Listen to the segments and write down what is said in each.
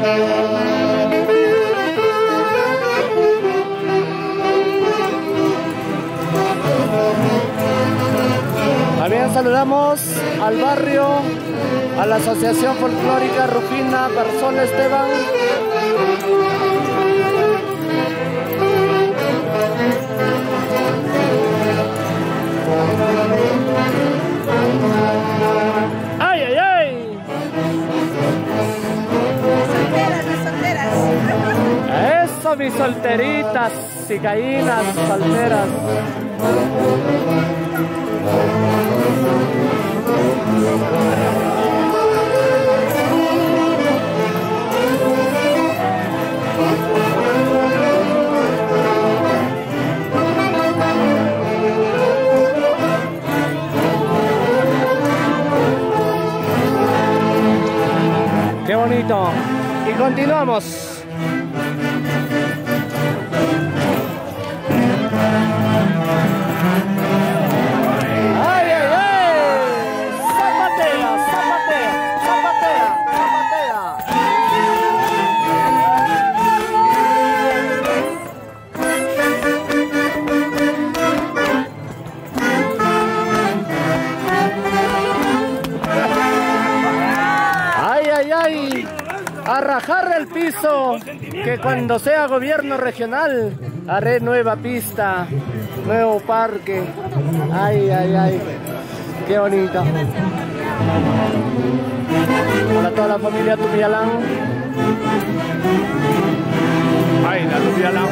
También saludamos al barrio, a la Asociación Folclórica Rufina Garzón Esteban. ¡Ay, ay, ay! Las solteras. Eso, mis solteritas, cicaínas, solteras. Qué bonito. Y continuamos. ¡Ay, ay, ay! ¡Zapatea, zapatea, zapatea, zapatea! ¡Ay, ay, ay! A rajar el piso, que cuando sea gobierno regional haré nueva pista, nuevo parque. Ay, ay, ay, qué bonito. Hola a toda la familia Tupialán. Ay, la Tupialán.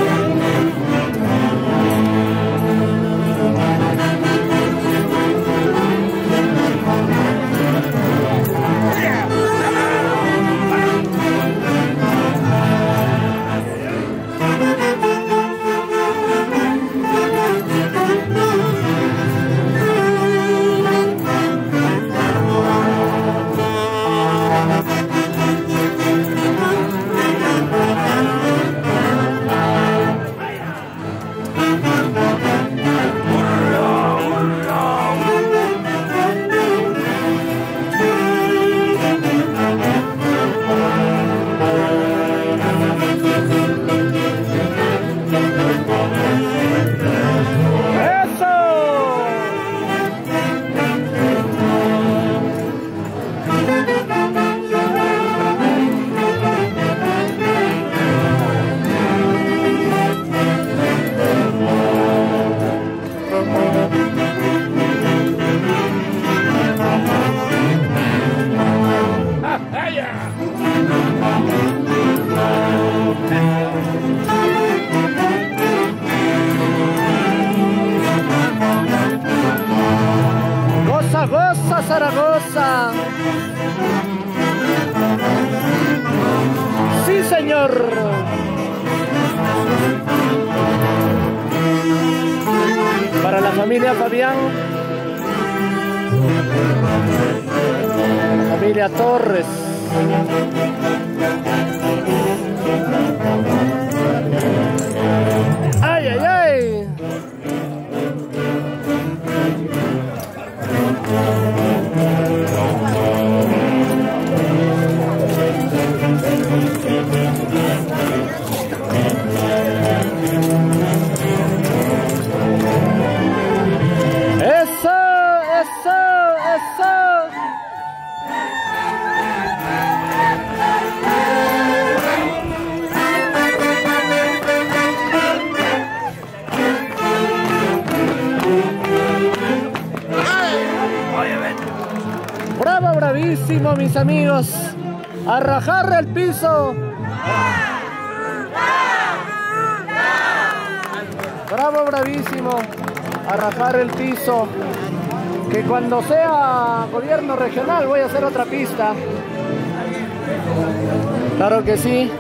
Goza, goza, Zaragoza. Sí, señor. Para la familia Fabián, la familia Torres. ¡Ay, ay, ay! ¡Eso! ¡Eso! ¡Eso! ¡Bravo, bravísimo, mis amigos! ¡A rajar el piso! ¡Bravo, bravísimo! ¡A rajar el piso! Que cuando sea gobierno regional voy a hacer otra pista. ¡Claro que sí!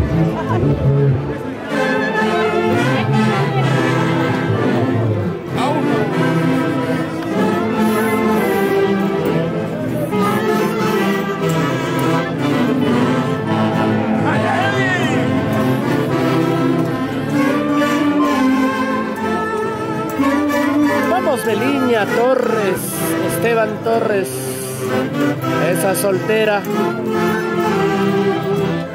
Vamos de línea, Torres, Esteban Torres, esa soltera.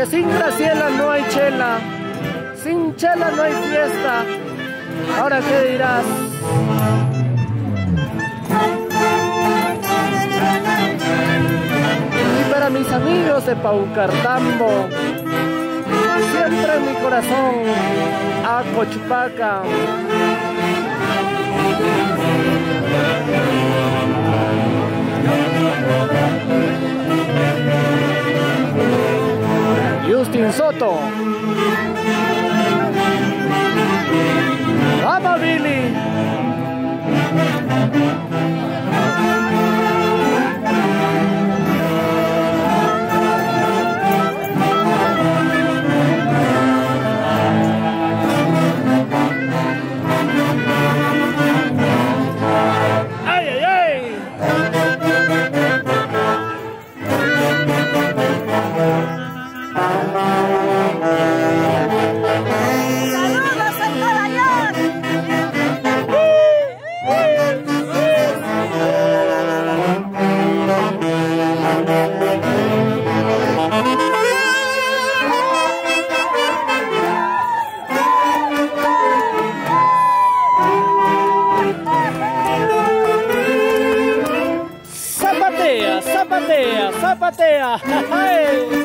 porque sin Graciela no hay chela, sin chela no hay fiesta. Ahora qué dirás. Y para mis amigos de Paucartambo, siempre en mi corazón, a Cochupaca. Justin Soto. ¡Vamos, Billy! ¡Ay, ay, ay! ¡Saludos al Caballón! ¡Zapatea, zapatea, zapatea! ¡Ay!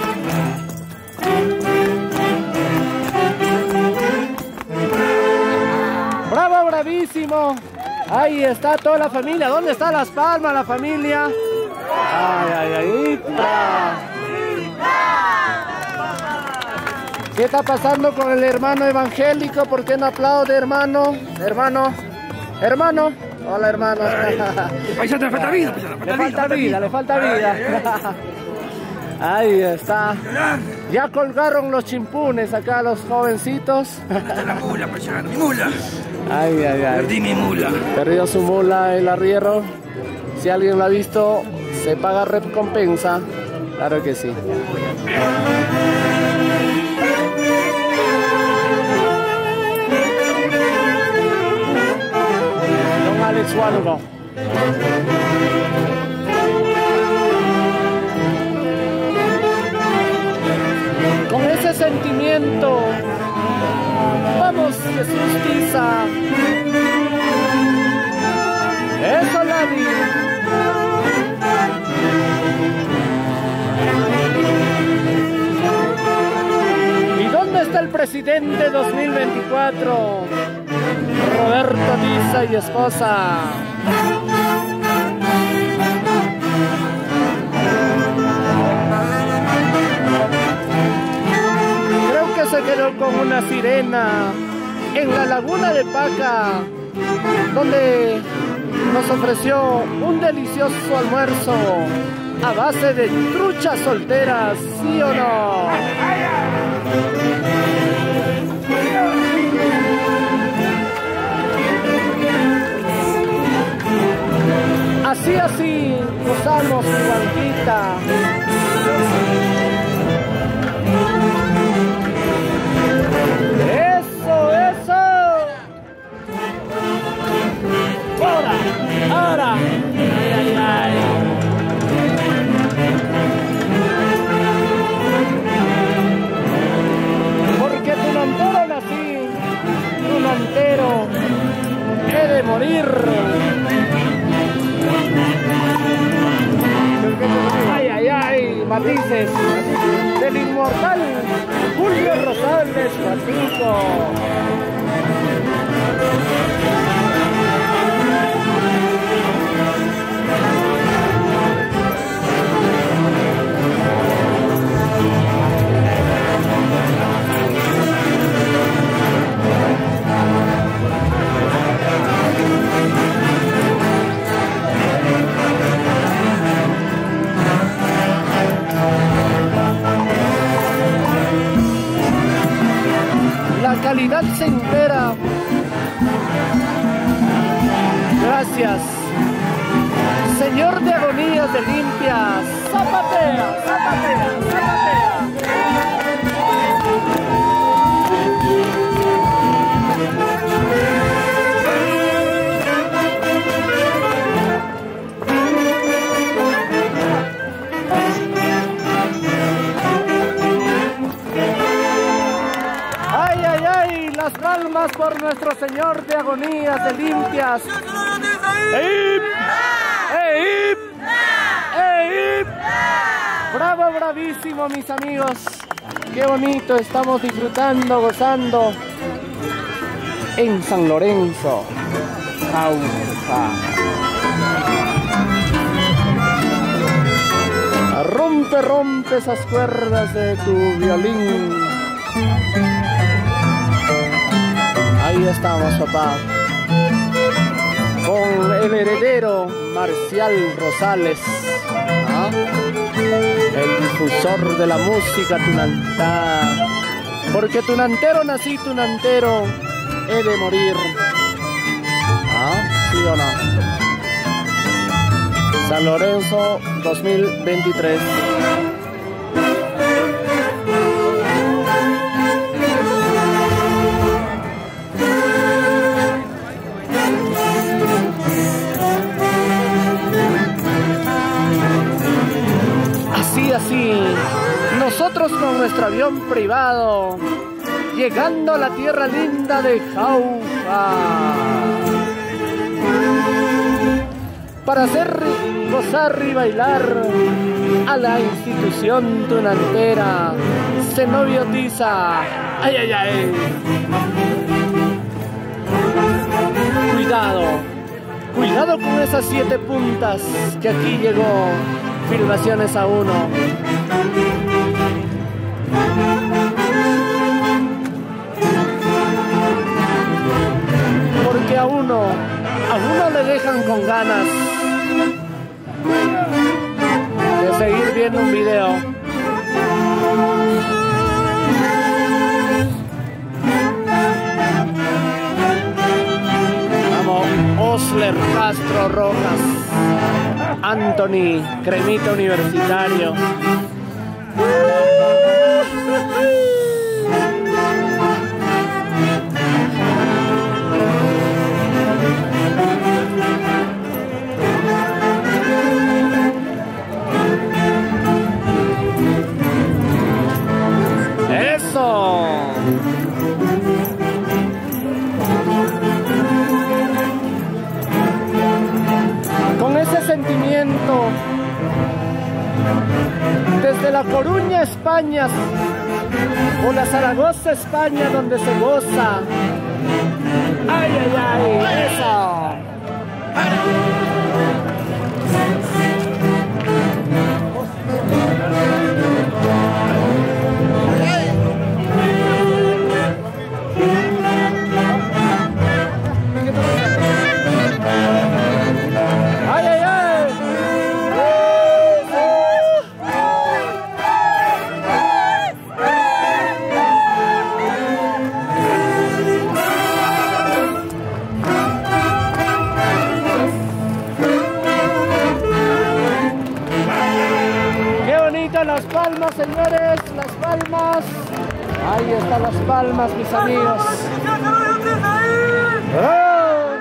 ¡Bravo, bravísimo! Ahí está toda la familia. ¿Dónde está Las Palmas, la familia? ¡Ay, ay, ay! ¿Qué está pasando con el hermano evangélico? ¿Por qué no aplaude, hermano? Hermano. Hola, hermano. Paisa, te falta vida, Le falta vida. Ahí está. Ya colgaron los chimpunes acá los jovencitos. La mula, paisano, mi mula. Ay. Perdí mi mula. Perdió su mula el arriero. Si alguien lo ha visto, se paga recompensa. Claro que sí. Don Alex Hualgo. Con ese sentimiento, vamos, Jesús Tiza. Eso, Lavi. ¿Y dónde está el presidente 2024? Roberto Tiza y esposa. Creo que se quedó con una sirena en la laguna de Paca, donde nos ofreció un delicioso almuerzo a base de truchas solteras, ¿sí o no? Así, usamos su banquita. Eso. Ahora. Ay. Porque tu nantero nací, tu nantero he de morir. Ay, matices del inmortal Julio Rosales Guatico. La calidad se entera. Gracias, Señor de agonías de limpias. Zapatea. palmas por nuestro Señor de agonías, de limpias. ¡Eip! ¡Eip! ¡Eip! Bravo, bravísimo, mis amigos. Qué bonito, estamos disfrutando, gozando en San Lorenzo. Jauja. Rompe, rompe esas cuerdas de tu violín. Ahí estamos, papá, con el heredero Marcial Rosales, ¿ah? El difusor de la música tunantá. Porque tunantero nací, tunantero he de morir. ¿Ah? ¿Sí o no? San Lorenzo 2023. Así, nosotros con nuestro avión privado, llegando a la tierra linda de Jauja, para hacer gozar y bailar a la institución tunantera Cenobiotiza. ¡Ay, ay, ay! Cuidado, cuidado con esas 7 puntas que aquí llegó. Filmaciones a 1. Porque a uno le dejan con ganas de seguir viendo un video. Vamos, Osler Castro Rojas, Anthony, Cremita Universitario. ¡Eso! Con ese sentimiento, desde La Coruña, España, o la Zaragoza, España, donde se goza. ¡Ay, ay, ay! ¡Eso! Las palmas, señores, las palmas. Ahí están las palmas, mis amigos. ¡Oh!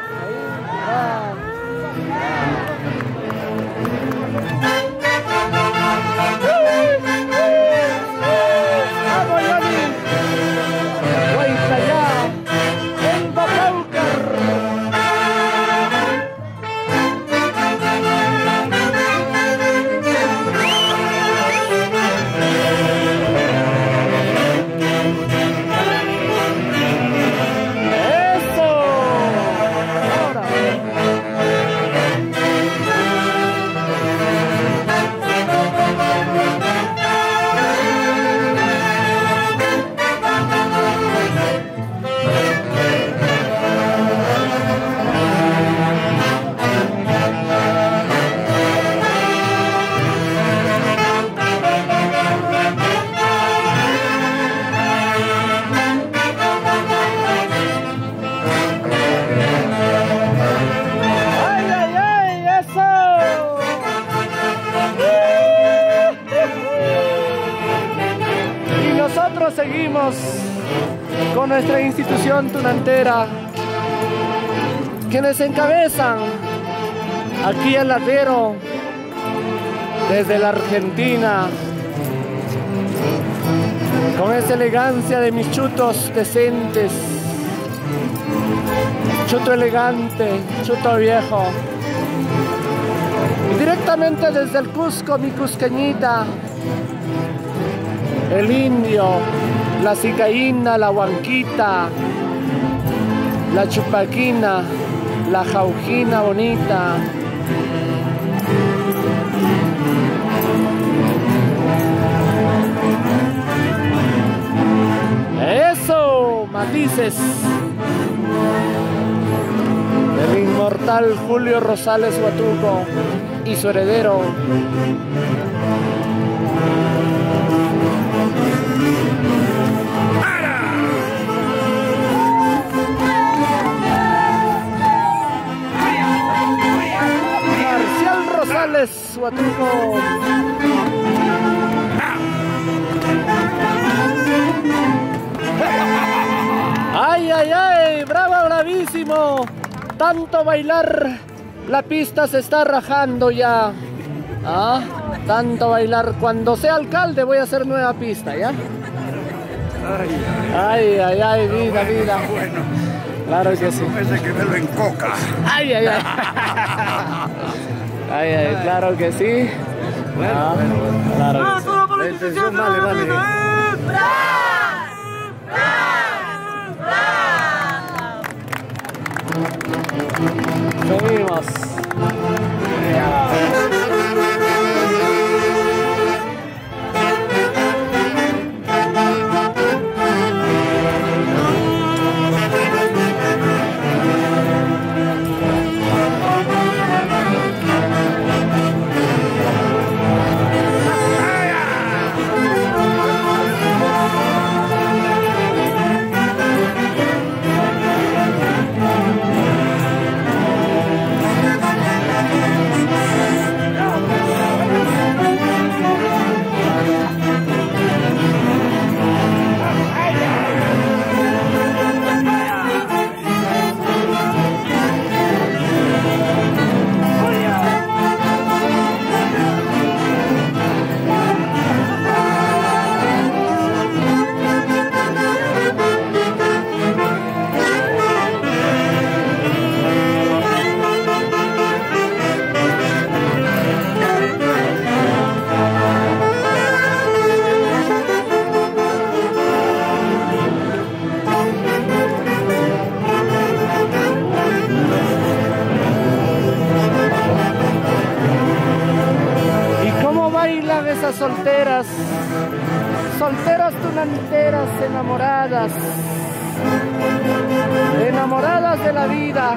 ¡Vamos, Johnny! ¡Guaytayá! ¡En Bacaucar! Seguimos con nuestra institución tunantera, quienes encabezan aquí el ladero desde la Argentina, con esa elegancia de mis chutos decentes, chuto elegante, chuto viejo. Y directamente desde el Cusco, mi cusqueñita, el indio, la cicaína, la huanquita, la chupaquina, la jaujina bonita. ¡Eso! Matices. El inmortal Julio Rosales Huatuco y su heredero. Marcial Rosales Huatuco. ¡Ay, ay, ay! ¡Bravo, bravísimo! Tanto bailar, la pista se está rajando ya. ¿Ah? Tanto bailar. Cuando sea alcalde voy a hacer nueva pista, ¿ya? Ay, ay, ay, vida, vida. Bueno, Claro que sí. ese que me lo encoca. Ay, ay, ay. Ay, ay, claro que sí. Bueno, Claro que sí. La intención vale, vale. Seguimos. Esas solteras, solteras tunanteras, enamoradas, enamoradas de la vida.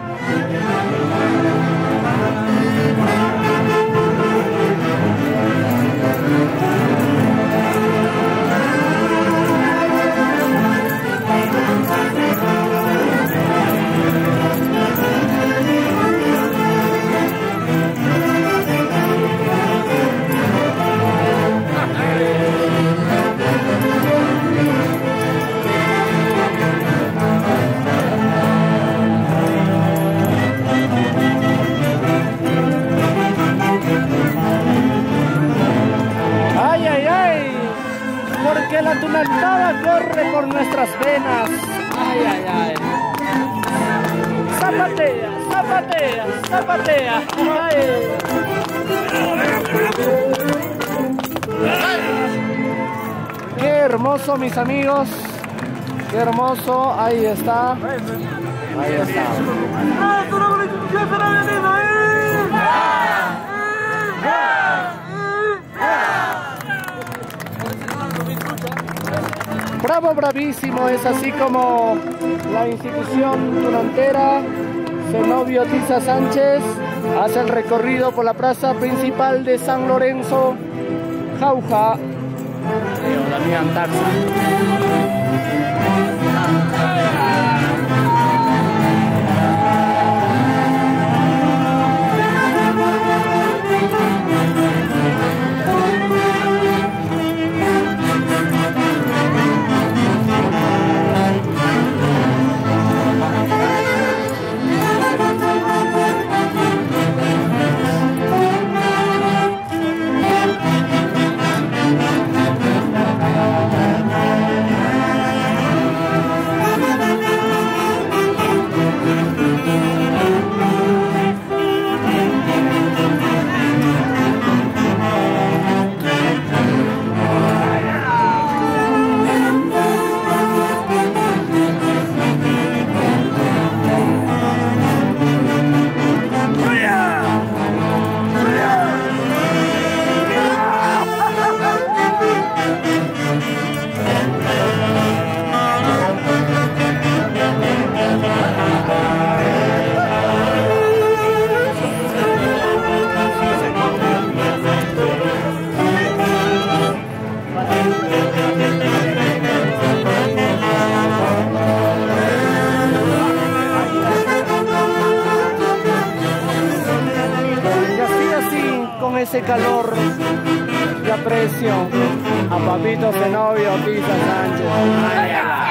Porque la tunantada corre por nuestras venas. Ay, ay, ay. Zapatea, zapatea, zapatea. Ay. Qué hermoso, mis amigos. Qué hermoso. Ahí está. Ahí está. Bravo, bravísimo, es así como la institución tunantera Zenobio Tiza Sánchez hace el recorrido por la plaza principal de San Lorenzo, Jauja, Damián Tarza. hace calor y aprecio a papito Zenobio Tiza Sánchez. Ay, ay.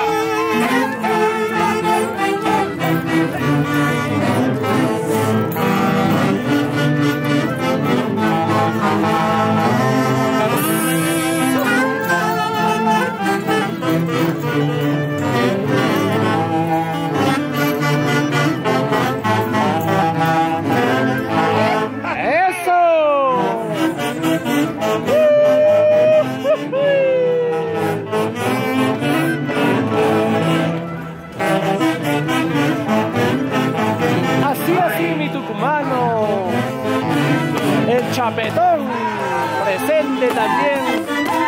El Chapetón presente también.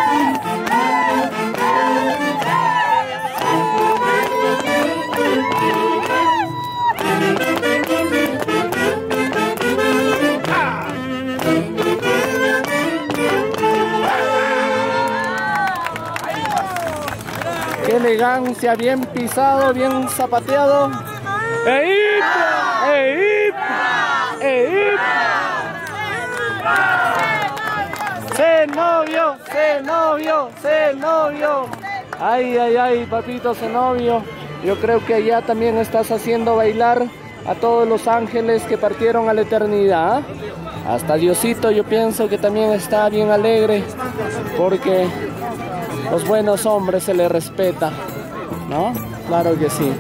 Qué elegancia, bien pisado, bien zapateado. ¡Eip! ¡Eip! ¡Eip! Zenobio, Zenobio, Zenobio. Ay, ay, ay, papito Zenobio. Yo creo que allá también estás haciendo bailar a todos los ángeles que partieron a la eternidad. Hasta Diosito yo pienso que también está bien alegre, porque los buenos hombres se les respeta, ¿no? Claro que sí.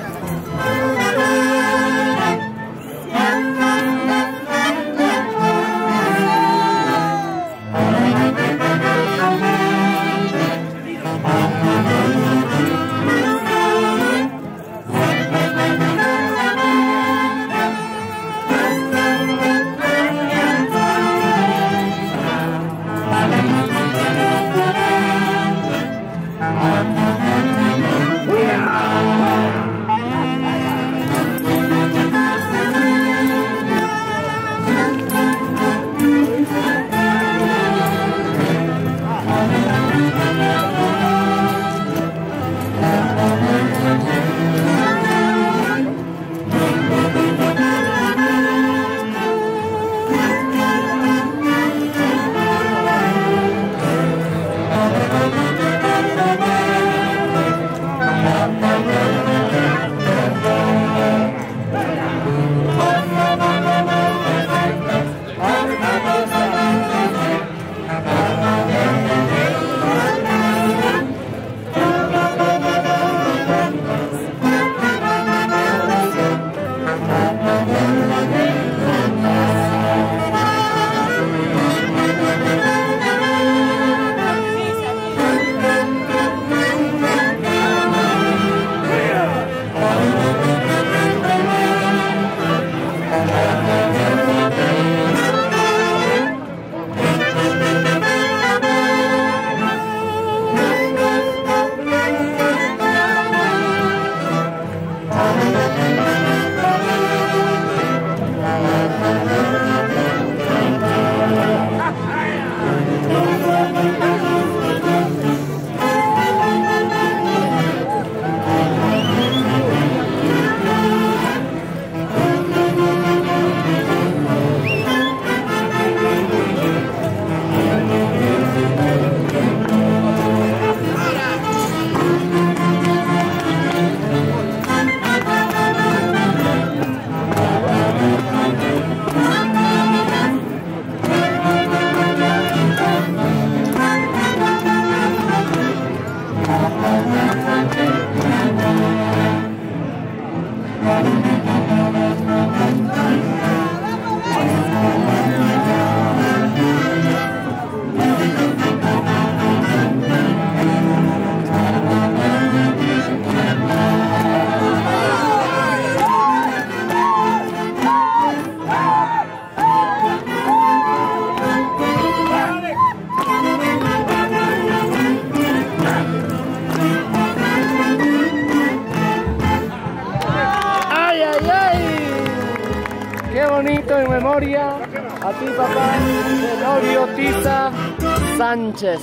En memoria a ti, papá Zenobio Tiza Sánchez.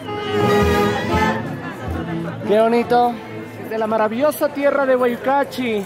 Qué bonito. De la maravillosa tierra de Huaycachi,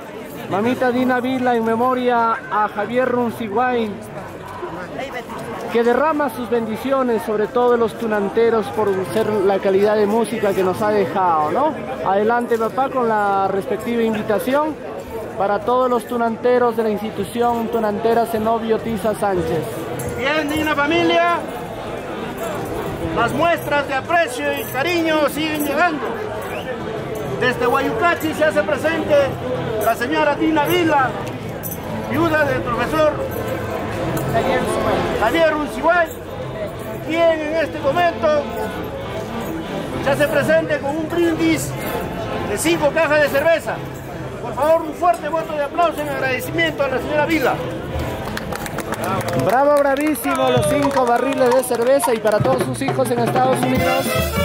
mamita Dina Vila, en memoria a Javier Runciguay. que derrama sus bendiciones sobre todos los tunanteros por ser la calidad de música que nos ha dejado, ¿no? Adelante, papá, con la respectiva invitación para todos los tunanteros de la institución tunantera Zenobio Tiza Sánchez. Bien, digna familia, las muestras de aprecio y cariño siguen llegando. Desde Guayucachi se hace presente la señora Dina Vila, viuda del profesor Javier Unciguay, quien en este momento se hace presente con un brindis de 5 cajas de cerveza. Por favor, un fuerte voto de aplauso en agradecimiento a la señora Vila. Bravo, bravísimo, los 5 barriles de cerveza y para todos sus hijos en Estados Unidos.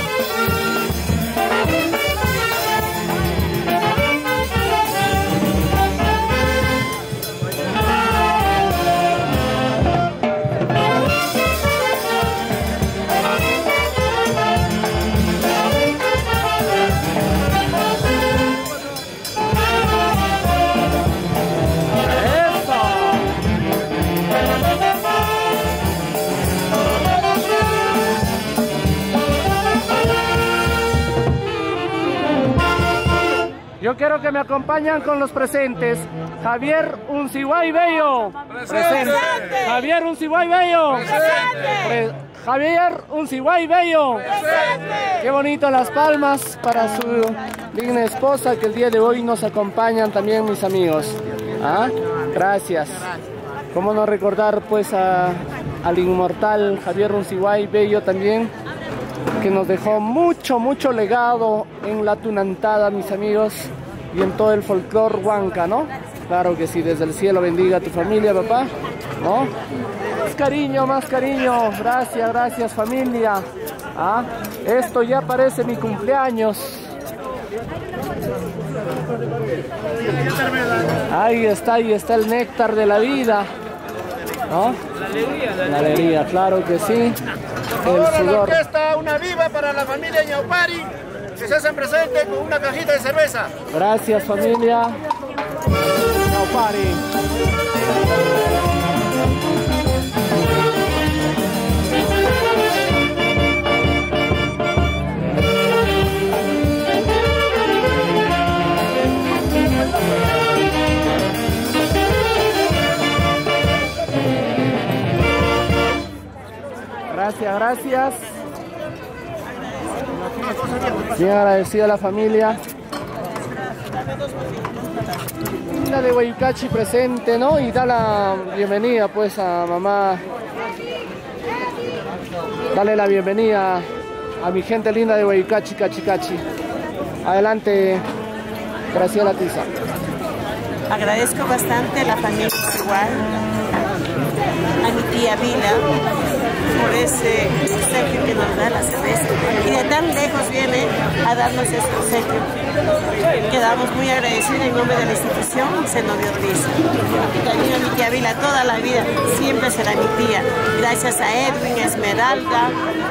Yo quiero que me acompañen con los presentes. Javier Unciguay Bello. Presente. Javier Unciguay Bello. Presente. Javier Unciguay Bello. Presente. Qué bonito las palmas para su digna esposa que el día de hoy nos acompañan también, mis amigos. ¿Ah? Gracias. ¿Cómo no recordar pues al inmortal Javier Unciguay Bello también, que nos dejó mucho legado en la tunantada, mis amigos, y en todo el folclore huanca, ¿no? Claro que sí, desde el cielo bendiga a tu familia, papá, ¿no? Más cariño, gracias familia. ¿Ah? Esto ya parece mi cumpleaños. Ahí está el néctar de la vida, ¿no? La alegría, claro que sí. Ahora la orquesta Una Viva para la familia Ñaupari, que se hacen presente con una cajita de cerveza. Gracias, familia Ñaupari. Gracias. Bien agradecida a la familia. La de Guayucachi presente, ¿no? Y da la bienvenida pues a mamá. Dale la bienvenida a mi gente linda de Guayucachi, Cachicachi. Adelante, Graciela Tiza. Agradezco bastante a la familia igual, a mi tía Vila, por ese obsequio que nos da la cerveza. Y de tan lejos viene a darnos ese obsequio. Quedamos muy agradecidos en nombre de la institución Zenobio Tiza. Y también a mi tía Vila toda la vida, siempre será mi tía. Gracias a Edwin, Esmeralda,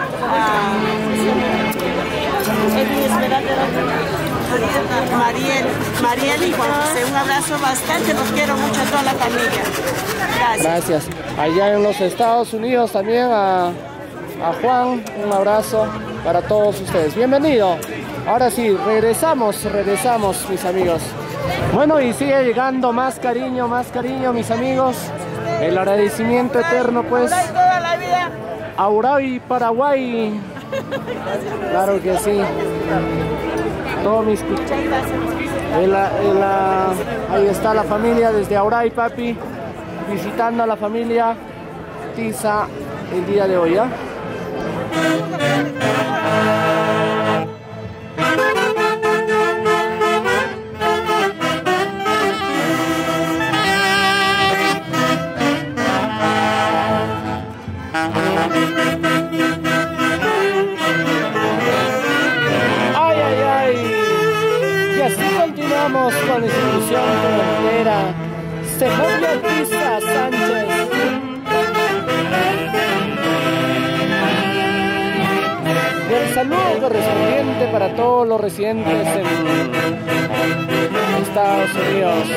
Mariel y Juan José. Un abrazo bastante, los quiero mucho a toda la familia. Gracias. Allá en los Estados Unidos también a Juan, un abrazo para todos ustedes. Bienvenido. Ahora sí, regresamos mis amigos. Bueno, y sigue llegando más cariño mis amigos. El agradecimiento eterno pues a Uray, Paraguay. Claro que sí. Todos mis ahí está la familia desde Auray, papi, visitando a la familia Tiza el día de hoy, ¿ah? Con la institución tunantera Zenobio Tiza Sánchez. Y el saludo correspondiente para todos los residentes en Estados Unidos.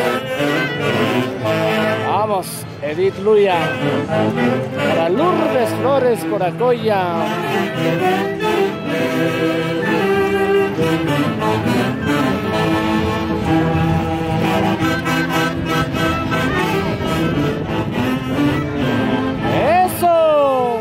Vamos, Edith Luya. Para Lourdes Flores Coracoya. ¡Eso!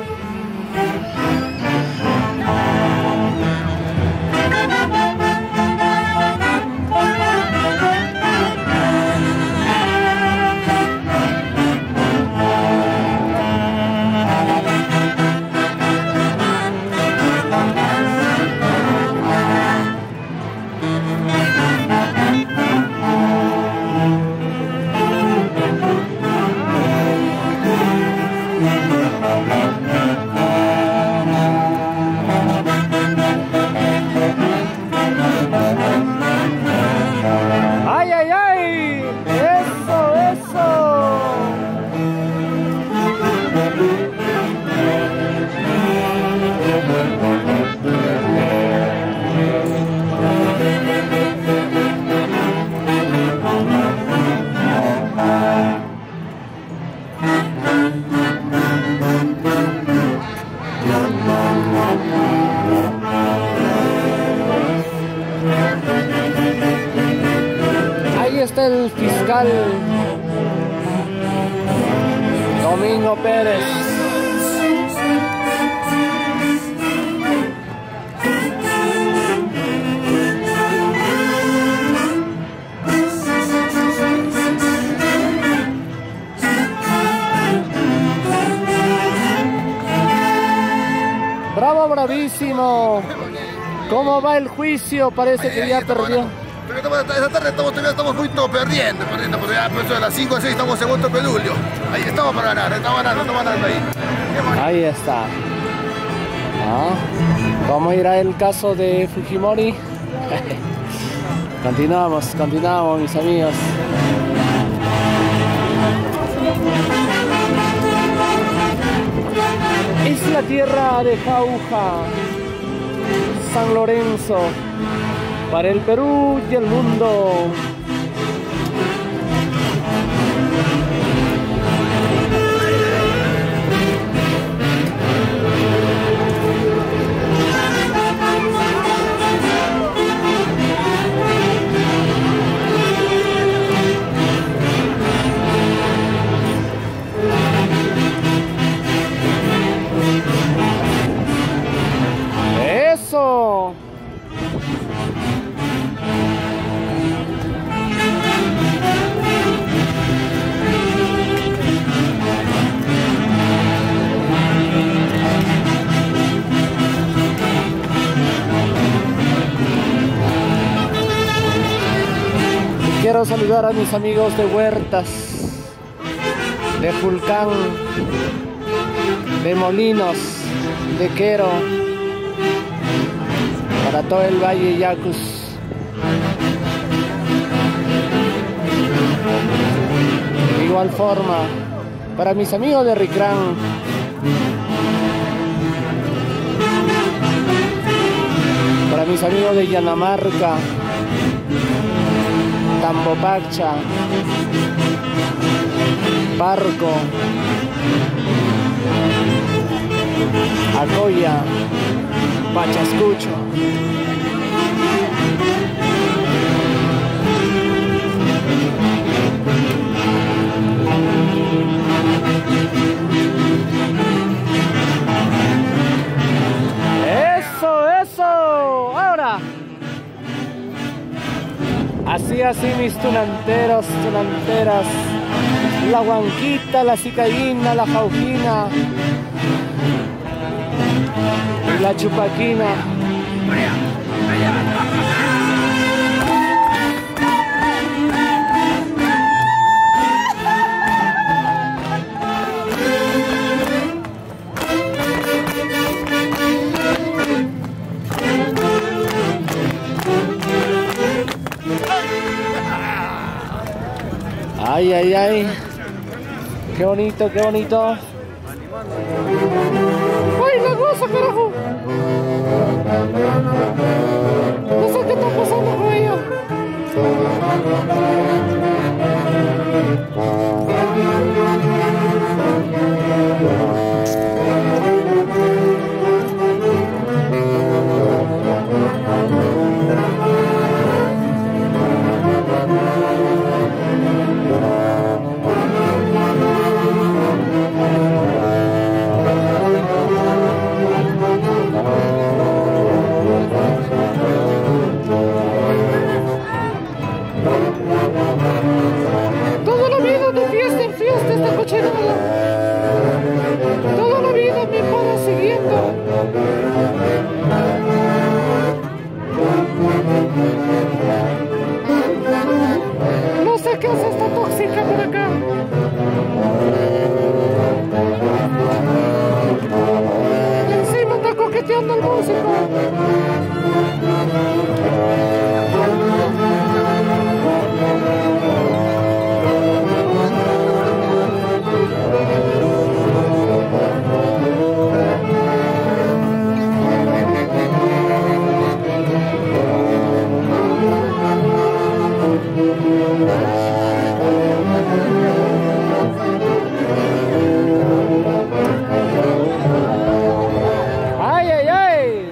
¡Ay, ay, ay! ¡Eso, eso! Ahí está el fiscal Domingo Pérez. Bravo, bravísimo. ¿Cómo va el juicio? Parece que ya perdió. Pero esta tarde estamos muy perdiendo, porque ya por eso de las 5 a 6 estamos en segundo pedulio. Ahí estamos para ganar, estamos ganando ahí. Ahí está. ¿Cómo irá el caso de Fujimori? Continuamos, mis amigos. Es la tierra de Jauja, San Lorenzo, para el Perú y el mundo. ¡Eso! Quiero saludar a mis amigos de Huertas, de Fulcán, de Molinos, de Quero, para todo el Valle Yacus. De igual forma, para mis amigos de Ricrán, para mis amigos de Yanamarca, Tambopacha, Parco, Acoya, Pachascucho. ¡Eso, eso! ¡Ahora! Así mis tunanteros, tunanteras. La Huanquita, la Cicayina, la Jauquina, la Chupaquina. Ay, ay, ay. Qué bonito, qué bonito. ¡Ay, la goza, carajo! Toda la vida de fiesta en fiesta esta cochinada. Toda la vida me para siguiendo. No sé qué hace esta tóxica por acá. Encima está coqueteando el músico. ¡Ay, ay, ay!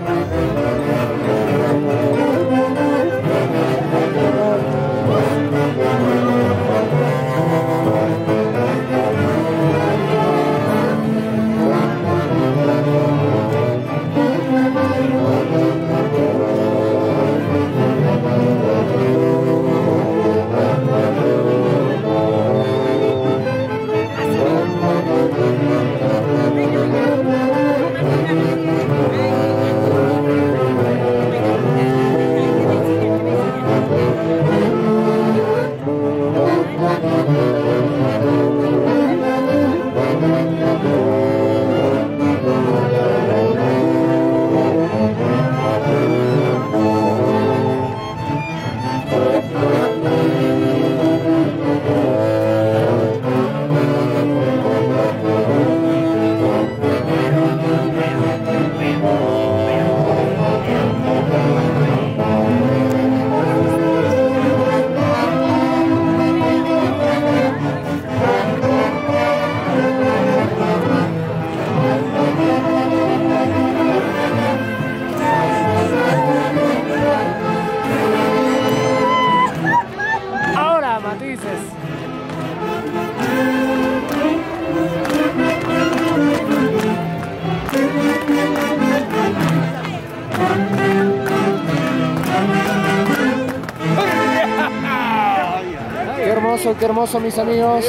Qué hermoso, mis amigos.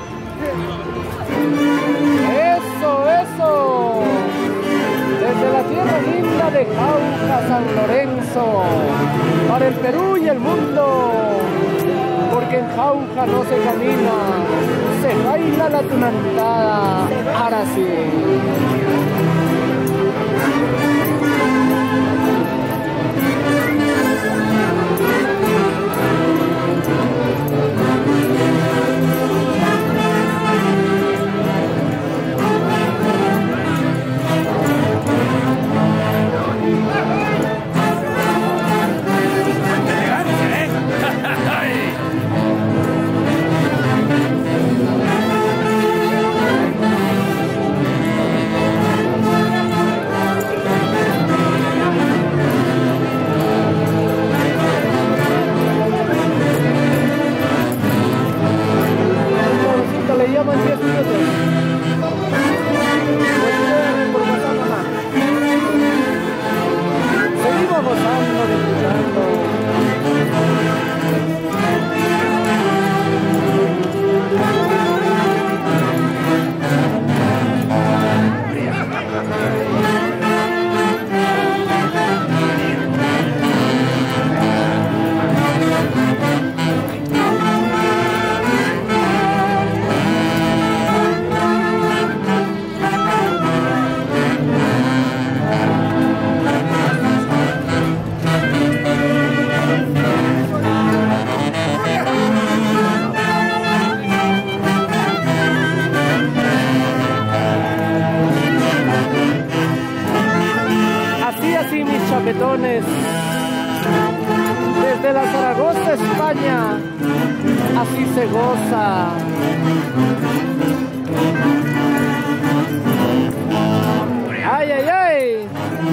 Eso, eso. Desde la tierra linda de Jauja, San Lorenzo, para el Perú y el mundo. Porque en Jauja no se camina, se baila la tunantada. Ahora sí. sí se goza. ¡Ay, ay, ay!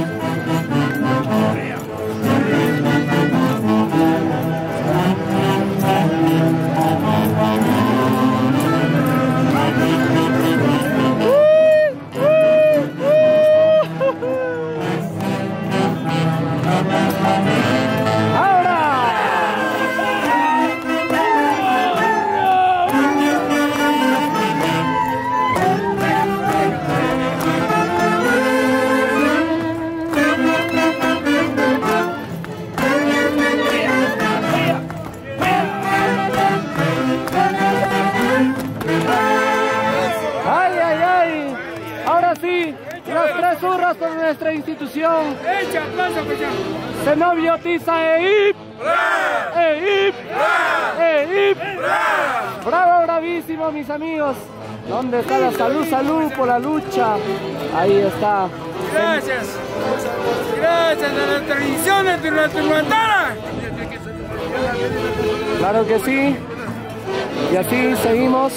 Por nuestra institución Zenobio Tiza EIP. EIP. EIP. Bravo, bravísimo, mis amigos. ¿Dónde está la salud? Salud por la lucha. Ahí está. Gracias. Gracias a las tradiciones de nuestra hermandad. Claro que sí. Y así seguimos.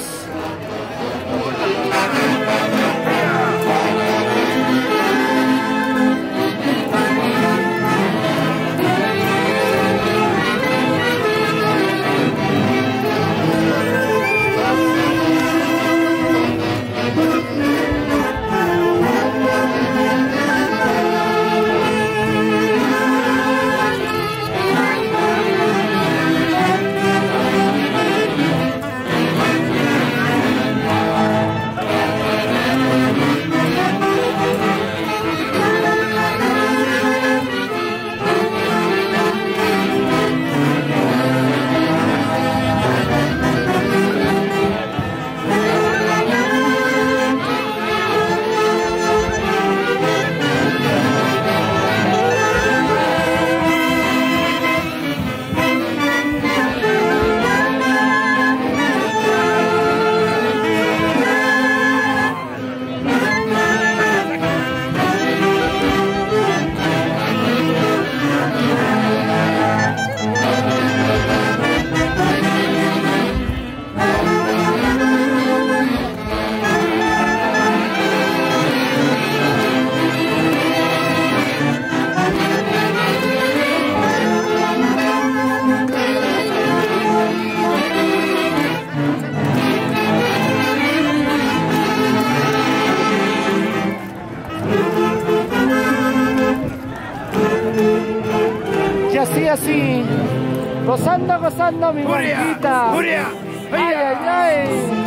Así, gozando mi guarita. Ay, ay, ay.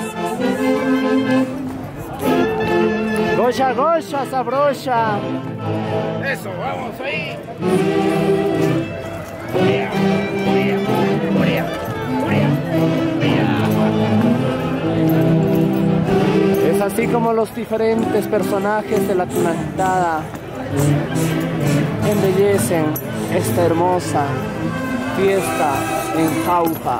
Goya, goya, sabrosa. Eso, vamos ahí. Es así como los diferentes personajes de la tunantada embellecen esta hermosa fiesta en Jauja.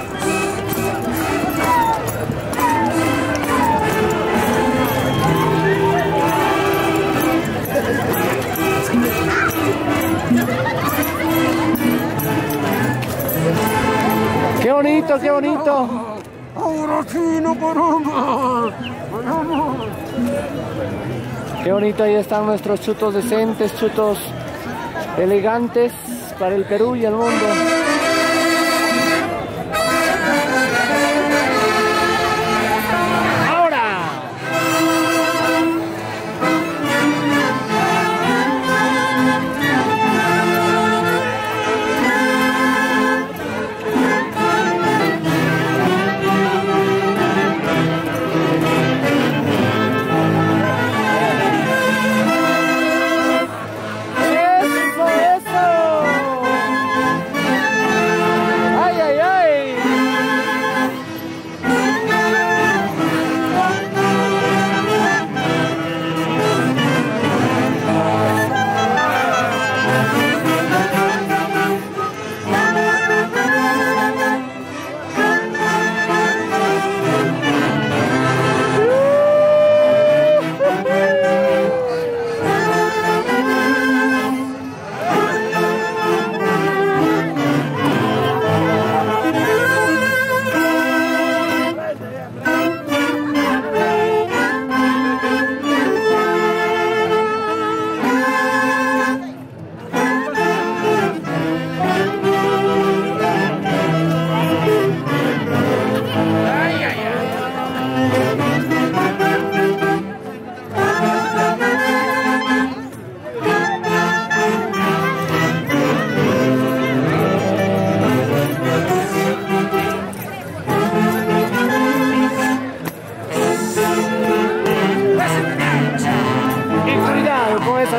¡Qué bonito, qué bonito! Ahora sí, no paramos. Qué bonito, ahí están nuestros chutos decentes, chutos elegantes para el Perú y el mundo.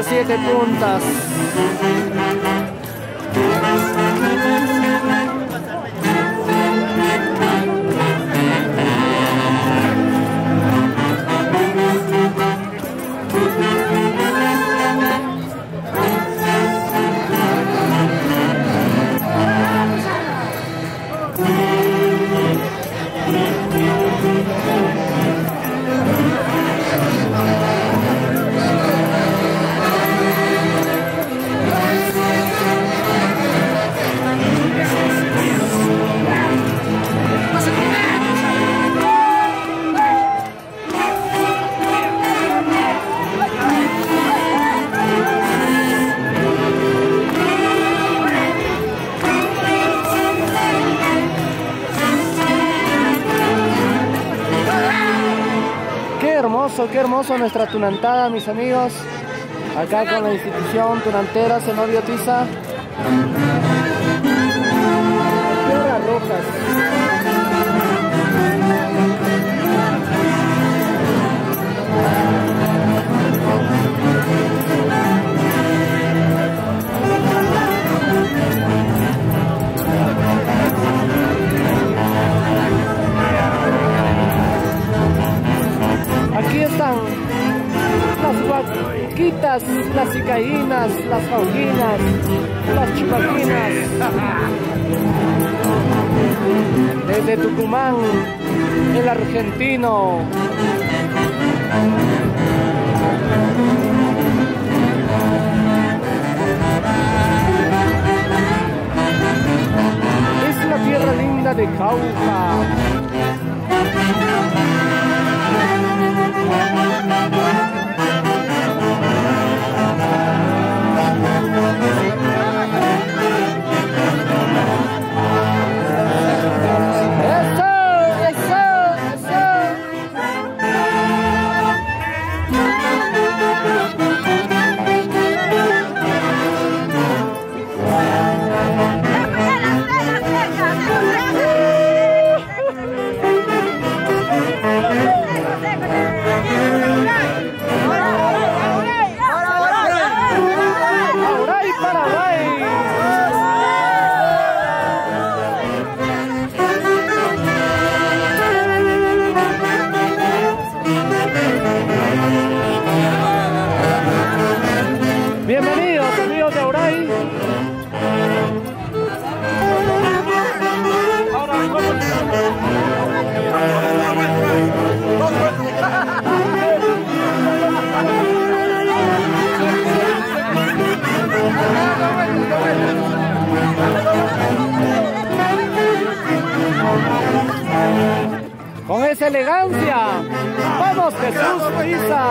7 puntas. Qué hermoso nuestra tunantada, mis amigos. Acá con la institución tunantera Zenobio Tiza. Piedras rojas. Aquí están las vaquitas, las cicaínas, las fauquinas, las chipaquinas. Desde Tucumán, el argentino. Es la tierra linda de Cauca. Bienvenidos amigos de Auray. Con esa elegancia, vamos Jesús Tiza.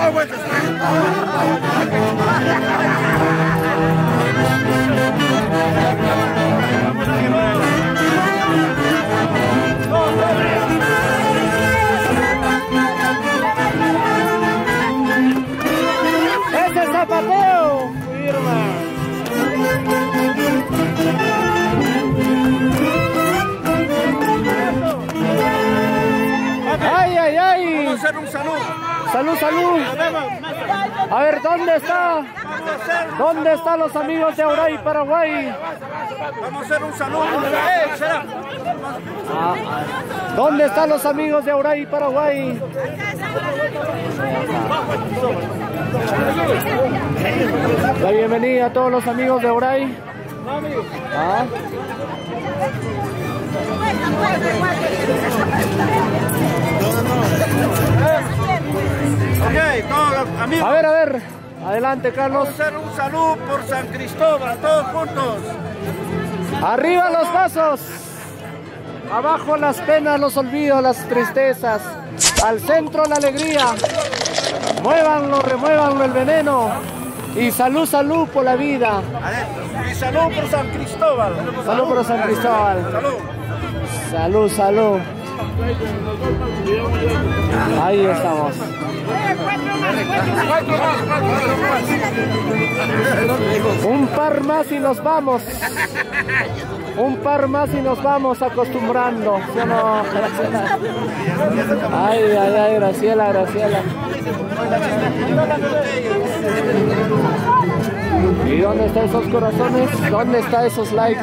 Ese zapateo, firma. ¡Ay, ay, ay! Vamos a hacer un saludo. ¡Salud, salud! A ver, ¿dónde está? ¿Dónde están los amigos de Auray, Paraguay? Vamos a hacer un saludo. ¿Dónde están los amigos de Auray, Paraguay? La bienvenida a todos los amigos de Auray. Ok, todos amigos. A ver, adelante Carlos. Vamos a hacer un saludo por San Cristóbal, todos juntos. Arriba los pasos, abajo las penas, los olvidos, las tristezas, al centro la alegría. Muévanlo, remuévanlo el veneno y salud, salud por la vida. Y salud por San Cristóbal. Salud por San Cristóbal. Salud. Salud, salud. Ahí estamos. Un par más y nos vamos. Un par más y nos vamos acostumbrando, ¿sí o no, Graciela? Ay, ay, ay, Graciela, Graciela. ¿Y dónde están esos corazones? ¿Dónde están esos likes?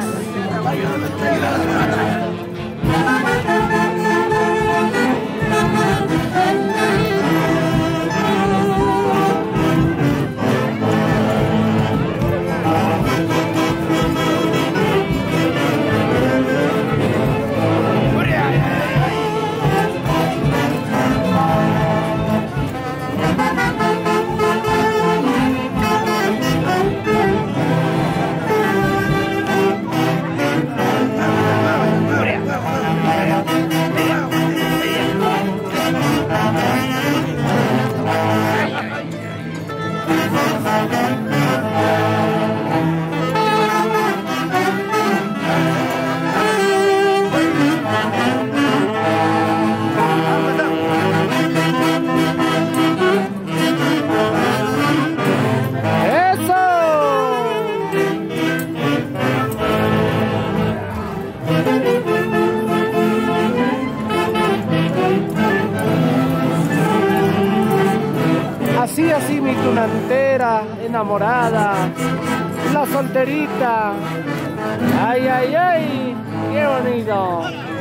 Así mi tunantera, enamorada, la solterita. Ay, ay, ay, qué bonito.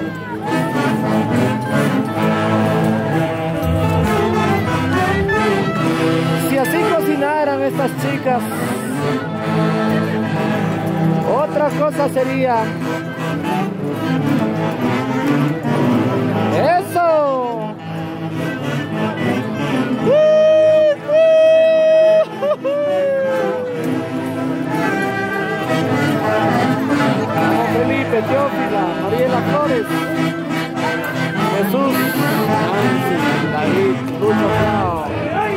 Si así cocinaran estas chicas, otra cosa sería. ¡Eso! Felipe, Teófila, Mariela Flores, Jesús, Nancy, David, Lucho Frao.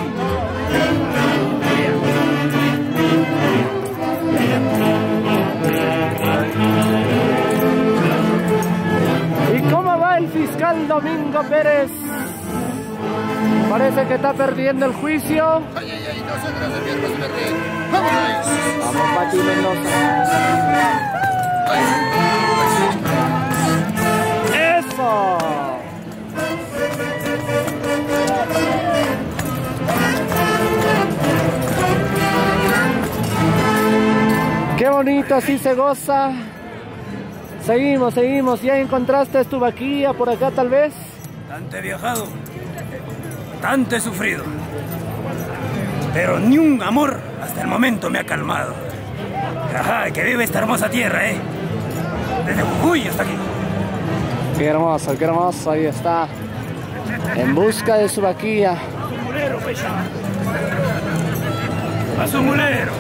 ¿Y cómo va el fiscal Domingo Pérez? Parece que está perdiendo el juicio. Ay, ay, ay, no se pierde. ¡Vámonos! Vamos, Pati Mendoza. ¡Eso! ¡Qué bonito! Así se goza. Seguimos, seguimos. ¿Ya encontraste tu vaquilla por acá tal vez? Tanto he viajado, tanto he sufrido, pero ni un amor hasta el momento me ha calmado. Ajá, que vive esta hermosa tierra, desde Jujuy hasta aquí. Qué hermoso, ahí está. En busca de su vaquilla. A su mulero, pecha. A su mulero.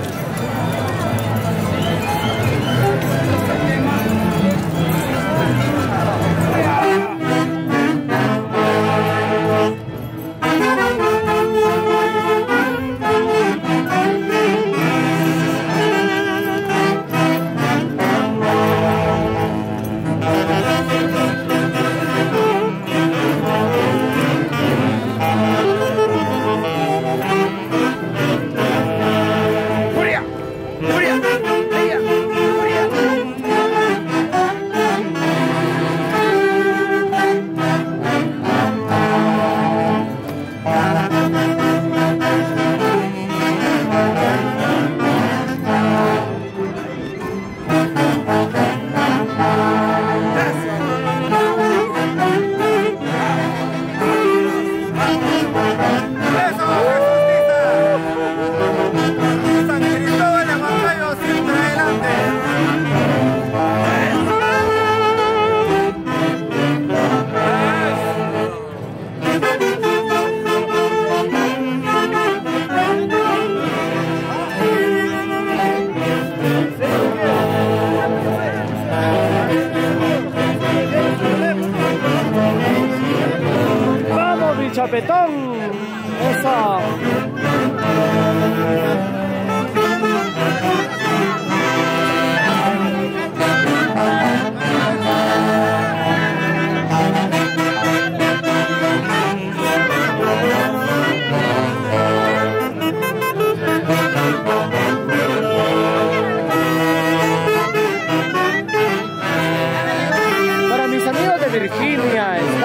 Chapetón, eso.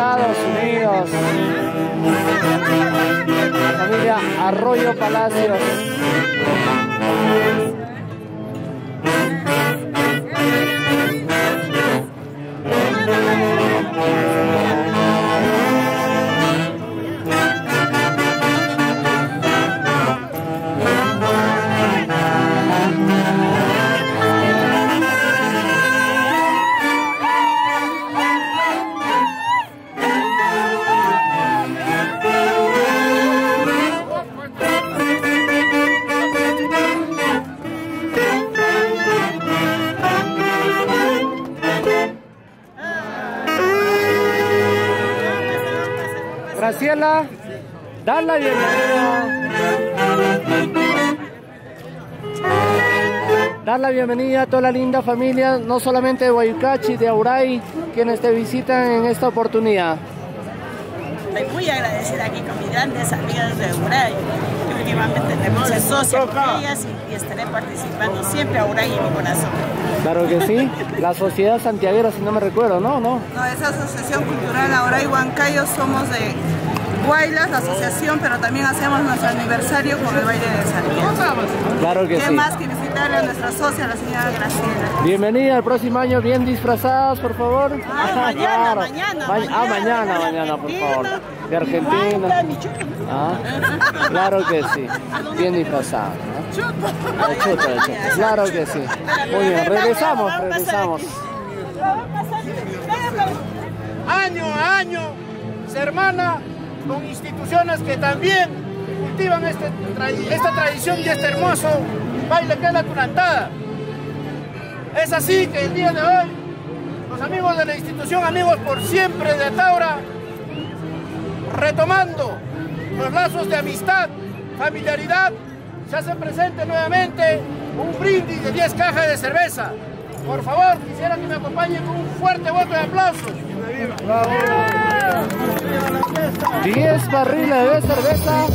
Estados Unidos. La familia Arroyo Palacios. Graciela, dar la bienvenida. Dar la bienvenida a toda la linda familia, no solamente de Huaycachi, de Auray, quienes te visitan en esta oportunidad. Estoy muy agradecida aquí con mis grandes amigas de Auray, que últimamente tenemos socia con ellas y estaré participando siempre a Auray en mi corazón. Claro que sí, la Sociedad Santiaguera, si no me recuerdo, ¿no? No, esa Asociación Cultural Auray Huancayo, somos de Guaylas, la asociación, pero también hacemos nuestro aniversario con el baile de Santiago. Claro que sí. ¿Qué más que visitarle a nuestra socia, la señora Graciela? Bienvenida el próximo año, bien disfrazadas, por favor. Mañana, claro. mañana, por favor. De Argentina. Claro que sí, bien disfrazada, ¿no? Claro que sí. Muy bien, regresamos. Año a año se hermana con instituciones que también cultivan esta tradición y este hermoso baile que es la curantada. Es así que el día de hoy, los amigos de la institución Amigos por Siempre de Ataura, retomando los lazos de amistad, familiaridad, se hace presente nuevamente un brindis de 10 cajas de cerveza. Por favor, quisiera que me acompañen con un fuerte voto de aplausos. 10 barriles de cerveza.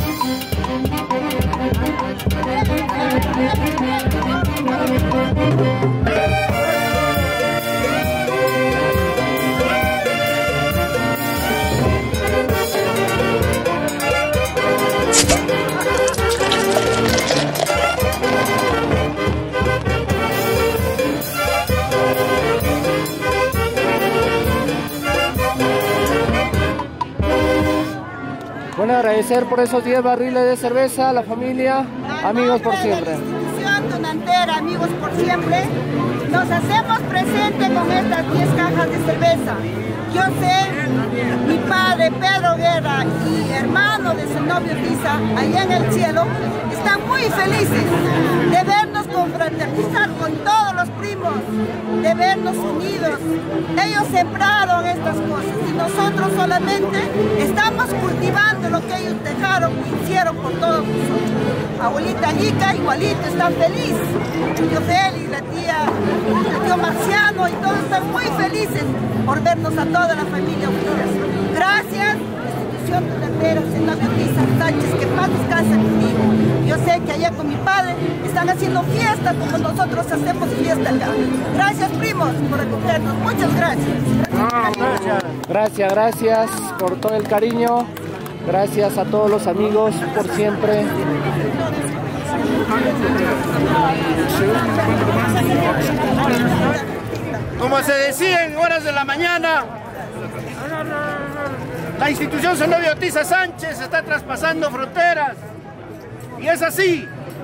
Bueno, agradecer por esos 10 barriles de cerveza a la familia Amigos por Siempre. Institución Donantera Amigos por Siempre, nos hacemos presente con estas 10 cajas de cerveza. Yo sé, mi padre Pedro Guerra y hermano de su novio Lisa, allá en el cielo, están muy felices de vernos confraternizar con todos los primos, de vernos unidos. Ellos sembraron estas cosas y nosotros solamente estamos cultivando lo que ellos dejaron y hicieron por todos nosotros. Abuelita Lica igualito, están felices. Tío Félix, la tía, el tío Marciano y todos están muy felices por vernos a toda la familia unidas. Gracias, institución Donantera, señor Lisa Sánchez, que paz descanse conmigo. Yo sé que allá con mi padre están haciendo fiesta como nosotros hacemos fiesta acá. Gracias, primos, por acogernos. Muchas gracias. Gracias por todo el cariño. Gracias a todos los amigos por siempre. Como se decía en horas de la mañana, la institución Zenobio Tiza Sánchez está traspasando fronteras. Y es así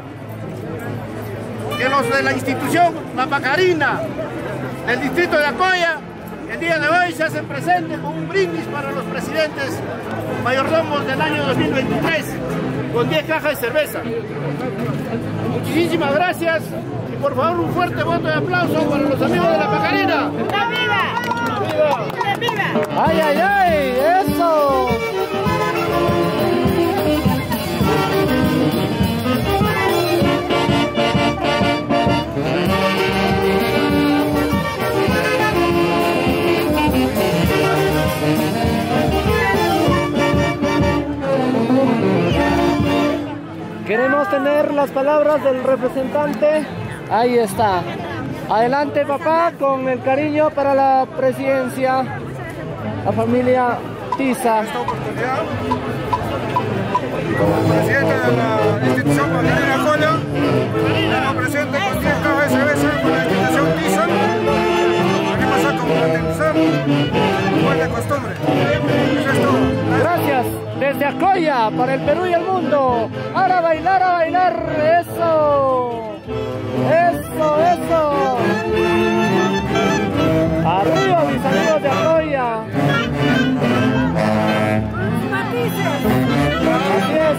que los de la institución La Pacarina del distrito de Acoya, el día de hoy se hacen presentes con un brindis para los presidentes mayordomos del año 2023, con 10 cajas de cerveza. Muchísimas gracias y por favor un fuerte voto de aplauso para los amigos de La Pacarina. ¡La viva! ¡Viva! ¡La viva! ¡Ay, ay, ay! ¡Eso! Queremos tener las palabras del representante. Ahí está. Adelante, papá, con el cariño para la presidencia, la familia Tiza. Esta oportunidad, como presidente de la institución Macarena Colla, tengo presente con 10 cajas de cerveza con la institución Tiza. Venimos a compatibilizar como es de costumbre. Eso es todo. Gracias desde Acoya para el Perú y el mundo. Ahora a bailar, eso. Eso, eso. Arriba mis amigos de Acoya. Así es.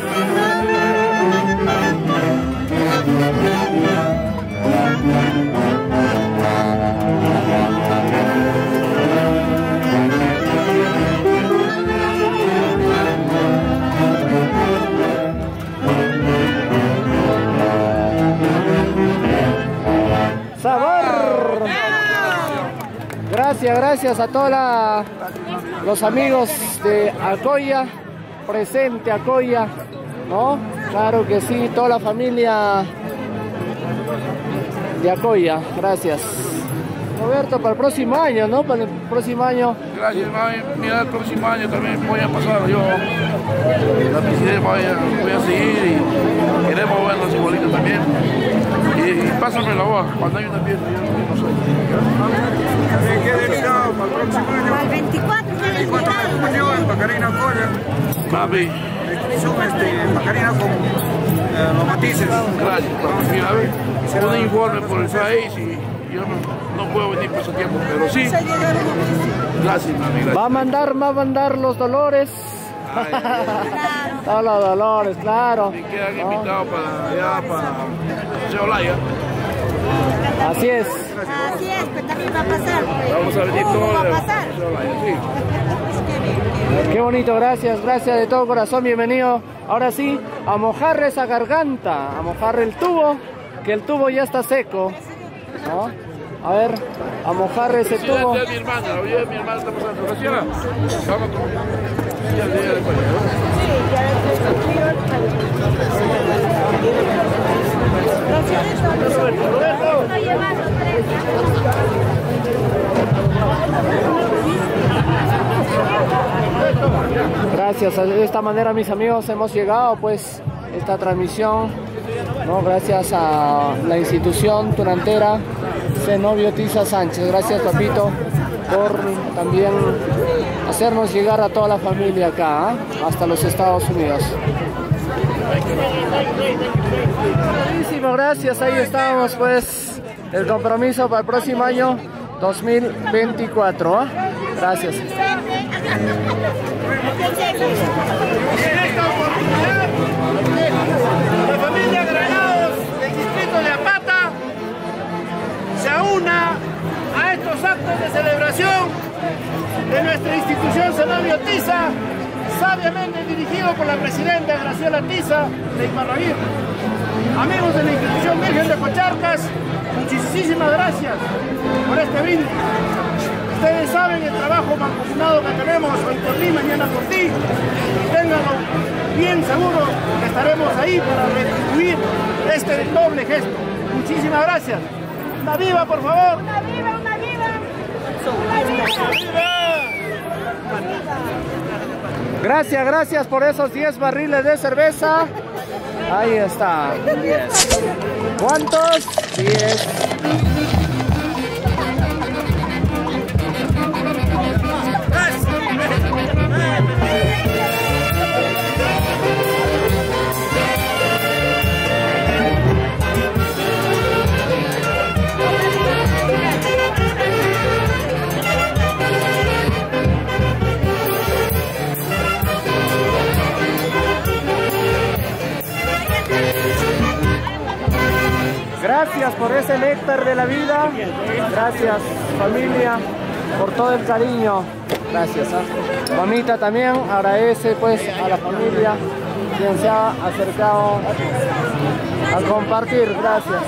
¡Sabor! Gracias a todos los amigos de Acoya, presente Acoya, ¿no? Claro que sí, toda la familia de Acoya, gracias. Roberto, para el próximo año, ¿no? Para el próximo año. Gracias, mami. Mira, el próximo año también voy a pasar yo. La presidencia voy a seguir y queremos ver los igualitos también. Y pásame la voz, cuando hay una fiesta, yo no sé. También queda invitado para el próximo año. Al 24 de junio en Macarena Colla. Mami. La institución Macarena con los matices. Gracias, papi. Mira, a ver, un informe por el país y yo no puedo venir por ese tiempo, pero sí. Gracias, mami. Gracias. Va a mandar los dolores. Todos los dolores, claro. Me quedan invitados para allá, para Cheolaya. Así es. Así es, pero también va a pasar. Vamos a venir todos va a pasar? Cheolaya, sí. Qué bonito, gracias de todo corazón, bienvenido. Ahora sí, a mojarle esa garganta, a mojarle el tubo, que el tubo ya está seco, ¿no? A ver, a mojarle ese tubo. Mi hermana está pasando. Gracias. Vamos con... Gracias, de esta manera mis amigos hemos llegado pues esta transmisión, ¿no? Gracias a la institución tunantera Zenobio Tiza Sánchez. Gracias, papito, por también hacernos llegar a toda la familia acá, hasta los Estados Unidos. Muchísimas gracias, ahí estamos pues, el compromiso para el próximo año 2024. Gracias. En esta oportunidad, la familia Granados del distrito de Apata se aúna a estos actos de celebración de nuestra institución Zenobio Tiza, sabiamente dirigido por la presidenta Graciela Tiza de Iparraguirre. Amigos de la institución Virgen de Cocharcas, muchísimas gracias por este brindis. Ustedes saben el trabajo mancomunado que tenemos hoy por ti, mañana por ti. Ténganlo bien seguro que estaremos ahí para retribuir este doble gesto. Muchísimas gracias. Una viva, por favor. Una viva, una viva. Gracias por esos 10 barriles de cerveza. Ahí está. 10. ¿Cuántos? 10. Gracias por ese néctar de la vida. Gracias, familia, por todo el cariño. Gracias. Mamita también agradece pues a la familia quien se ha acercado a compartir. Gracias.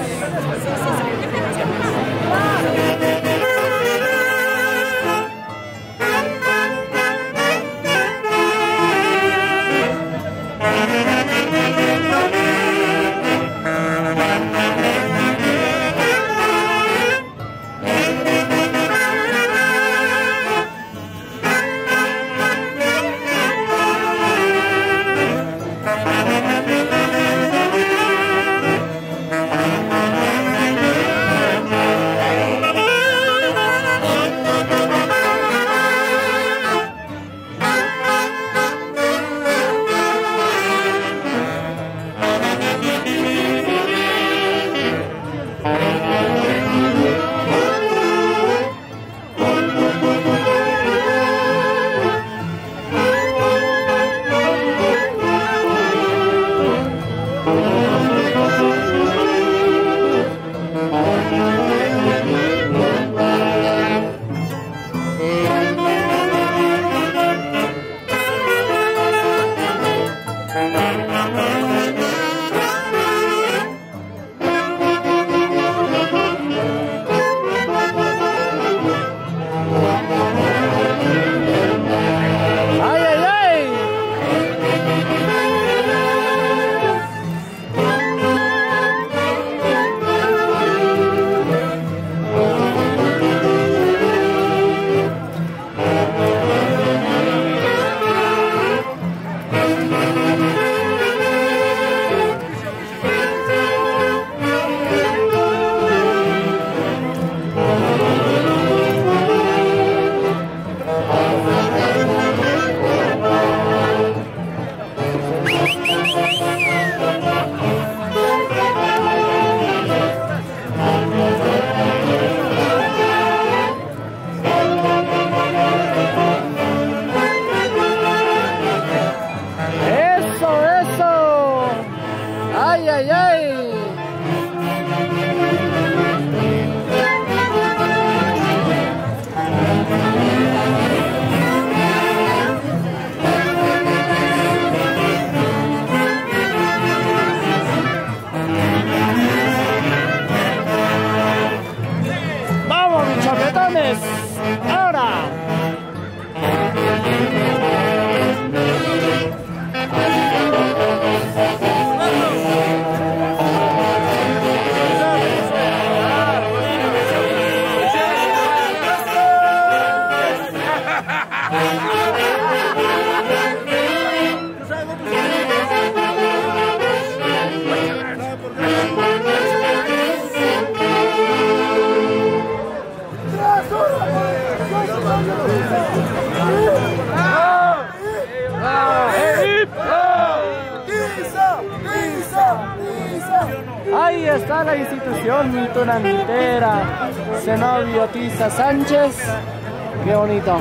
está la institución tunantera Zenobio Tiza Sánchez. Qué bonito.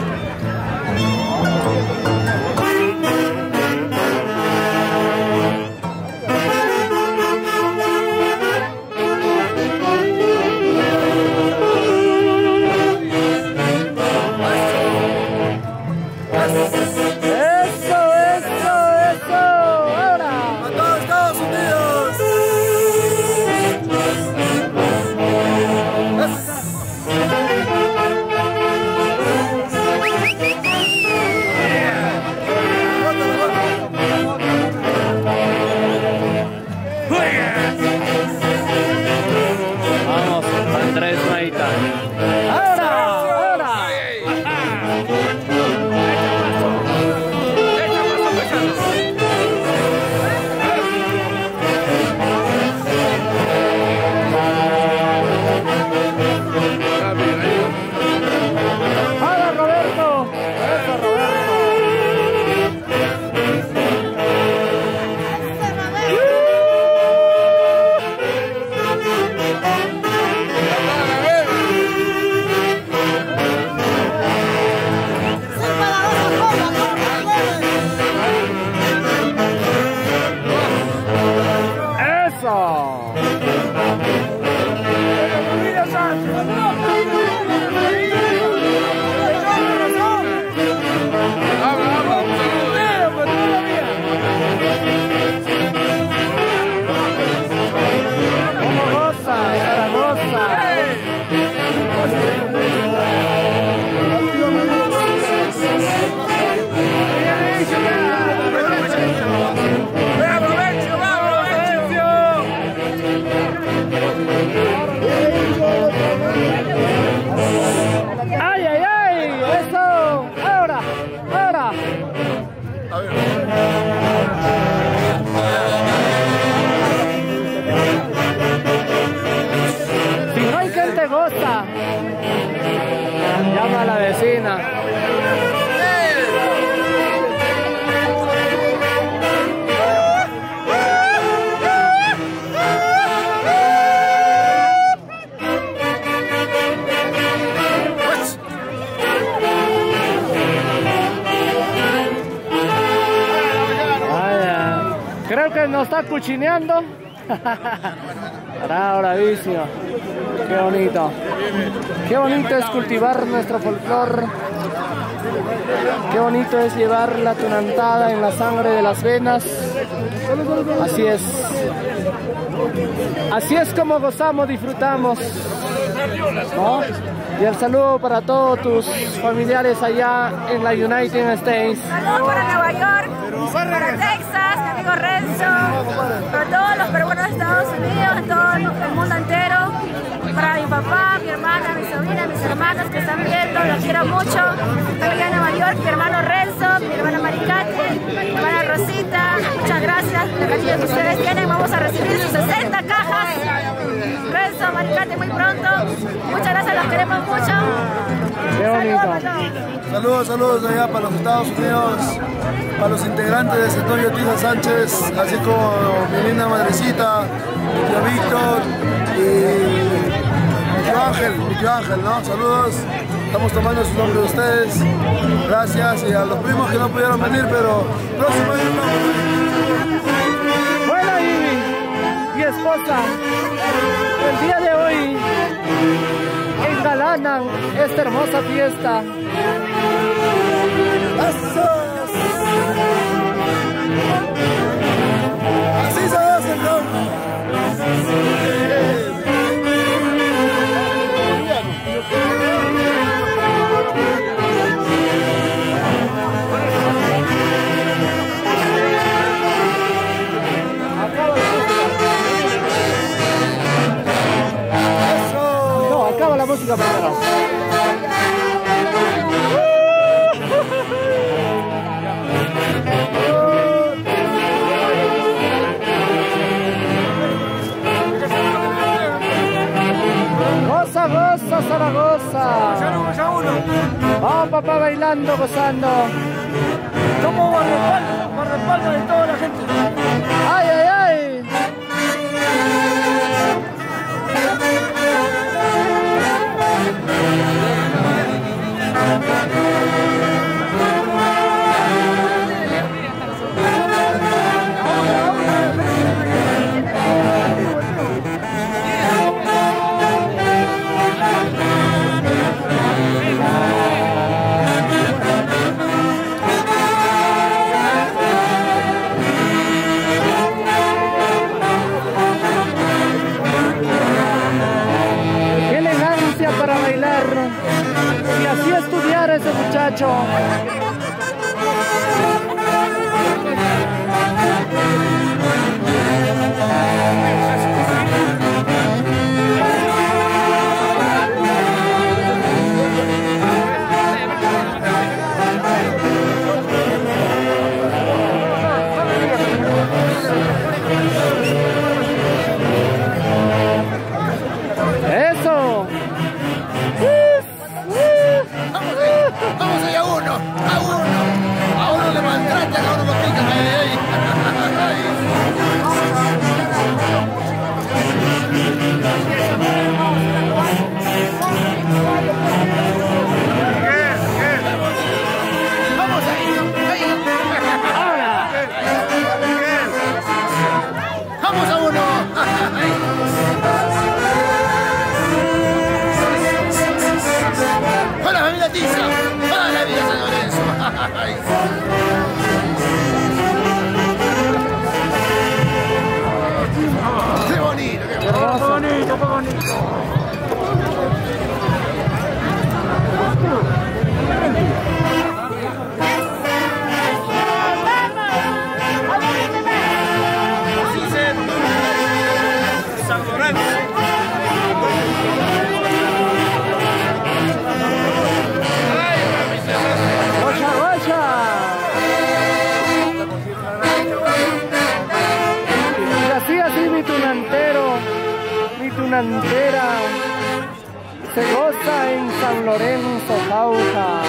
Llama a la vecina. Creo que nos está cuchineando. Bravísimo. Qué bonito. Qué bonito es cultivar nuestro folclor. Qué bonito es llevar la tunantada en la sangre de las venas. Así es. Así es como gozamos, disfrutamos, ¿no? Y el saludo para todos tus familiares allá en la United States. Saludos para Nueva York, para Texas, mi amigo Renzo, para todos los peruanos de Estados Unidos, todo el mundo entero, para mi papá, mi hermana, mi sobrina, mis hermanos que están viendo, los quiero mucho. Estoy en Nueva York, mi hermano Renzo, mi hermana Maricate, mi hermana Rosita, muchas gracias por el cariño que ustedes tienen. Vamos a recibir sus 60 cajas. Renzo, Maricate, muy pronto. Muchas gracias, los queremos mucho. Qué bonito. Saludos allá para los Estados Unidos, para los integrantes de Zenobio Tiza Sánchez, así como mi linda madrecita, mi tío Víctor y mi tío Ángel, ¿no? Saludos, estamos tomando su nombre de ustedes, gracias, y a los primos que no pudieron venir, pero próximo año estamos. Buena Ivy, mi esposa, el día de hoy engalanan esta hermosa fiesta. Así se hace, ¿no? No, acaba la música primero. Goza, Zaragoza. Vamos, papá, bailando, gozando. Somos guardaespaldas de toda la gente. ¡Ay, ay, ay! Hermoso. Fue bonito, fue bonito. San Lorenzo. ¡Gocha, gocha! Y así mi tunantero, mi tunantera, se goza en San Lorenzo, Jauja.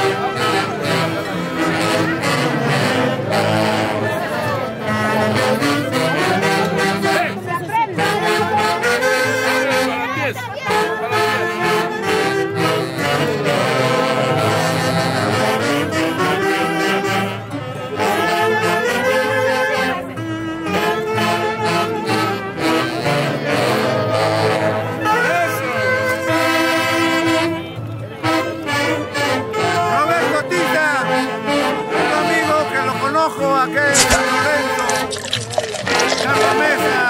Aquel San Lorenzo, Carlos Mesa,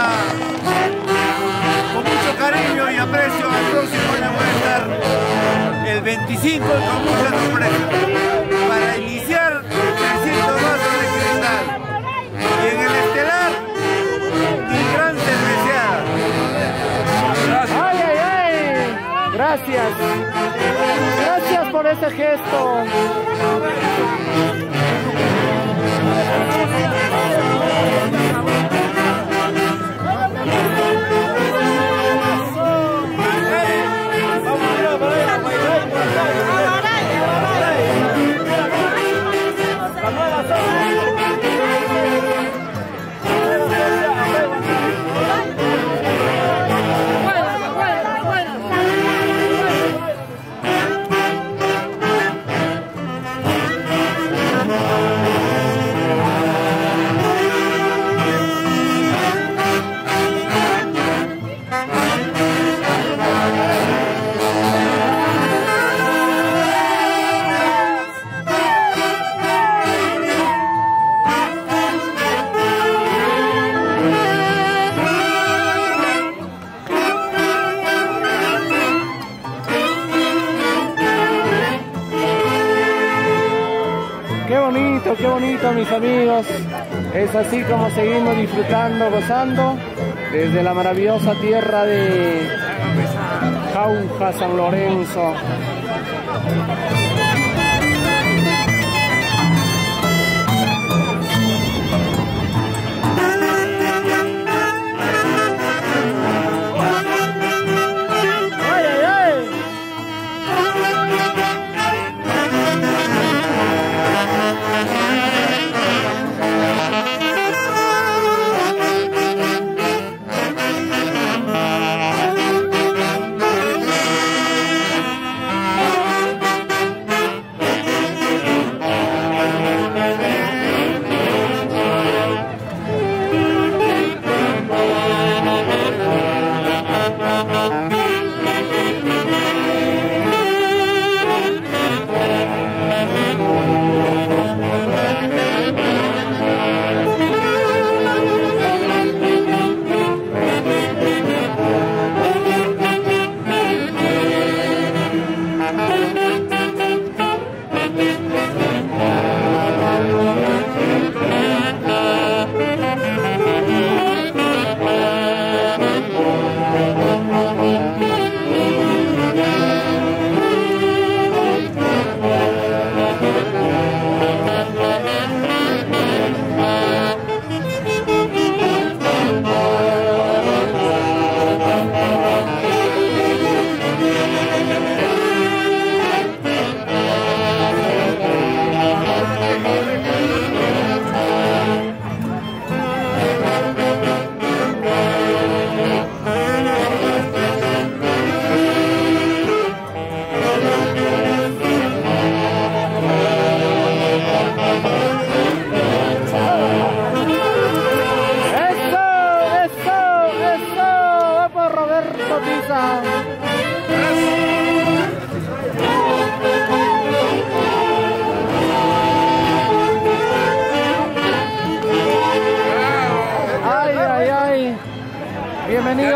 con mucho cariño y aprecio. Al próximo año voy a estar el 25 con mucha sorpresa para iniciar 300 vasos de cristal y en el estelar mi gran cerveceada. ¡Ay, ay, ay! Gracias. Gracias por ese gesto. Qué bonito, mis amigos. Es así como seguimos disfrutando, gozando desde la maravillosa tierra de Jauja, San Lorenzo.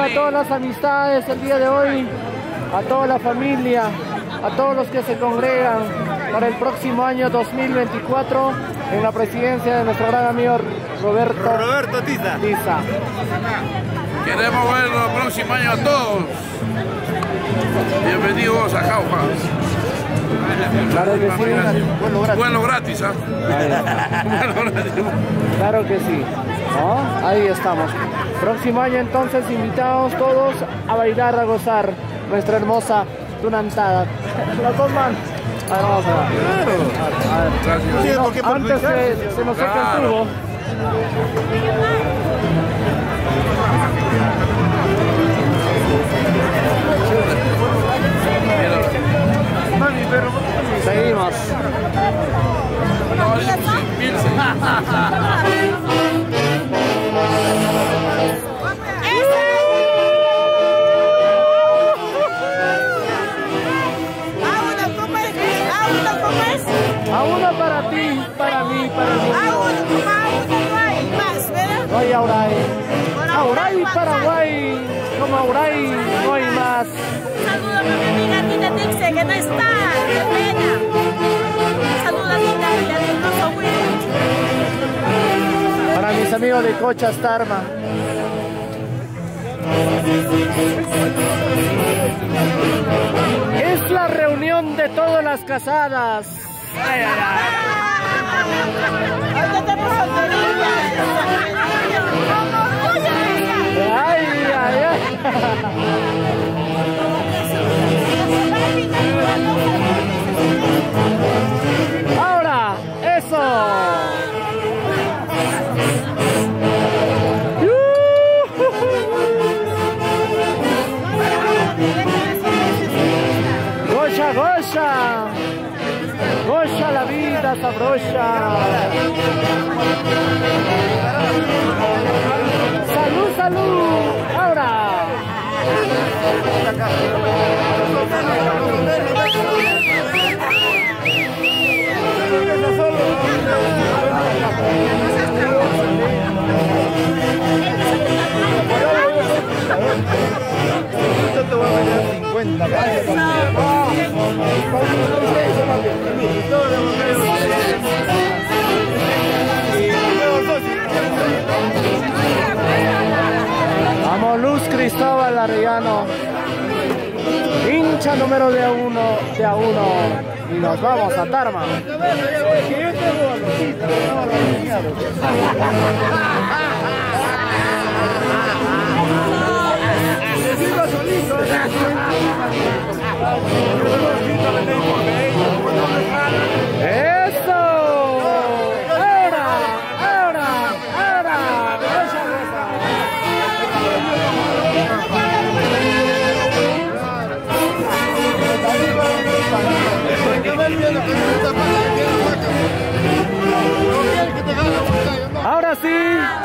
a todas las amistades el día de hoy, a toda la familia, a todos los que se congregan para el próximo año 2024 en la presidencia de nuestro gran amigo Roberto Tiza. Queremos verlo el próximo año a todos. Bienvenidos a Jauja. Claro que sí. Vuelo gratis, ¿ah? Claro que sí. ¿No? Ahí estamos. Próximo año entonces invitados todos a bailar, a gozar nuestra hermosa tunantada. ¿La toman? A ver, vamos a ver. No, antes que se nos saque el tubo. Seguimos. A uno para ti, para mí, para mí. No hay Auray. Auray, Paraguay. Como Auray, no hay más. Saludos a mi amiga Tita Tixe, que no está, qué pena. Saludos a Tita, para mis amigos de Cochas Tarma. Es la reunión de todas las casadas. Ay, ay, ay. Ay, ay, ay. Ahora, eso. Goya, goya. Goya la vida sabrosa. Salud, salud. Ahora. Yo te voy a vender 50 Vamos, Luz Cristóbal Arellano, hincha número de a uno, y nos vamos a Tarma. ¡Eso! ¡Ahora! ¡Ahora! ¡Ahora! Ahora sí.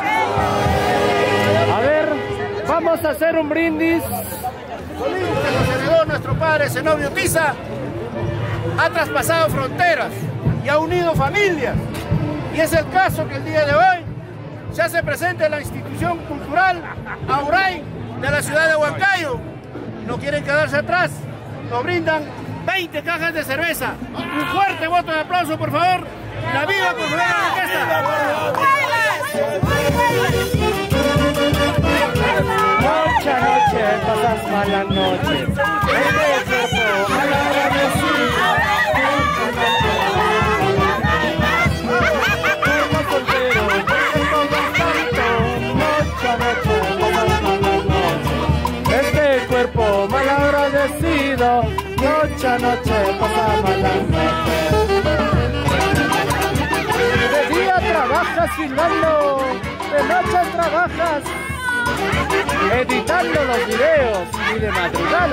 A ver, vamos a hacer un brindis. Que nos heredó nuestro padre Zenobio Tiza, ha traspasado fronteras y ha unido familias. Y es el caso que el día de hoy se hace presente en la institución cultural Auray de la ciudad de Huancayo. No quieren quedarse atrás, nos brindan 20 cajas de cerveza. Un fuerte voto de aplauso, por favor. ¡La viva por la orquesta! Noche a noche pasas mala noche. Este cuerpo mal agradecido, noche a noche pasa mala noche. De día trabajas filmando, de noche trabajas editando los videos y de madrugada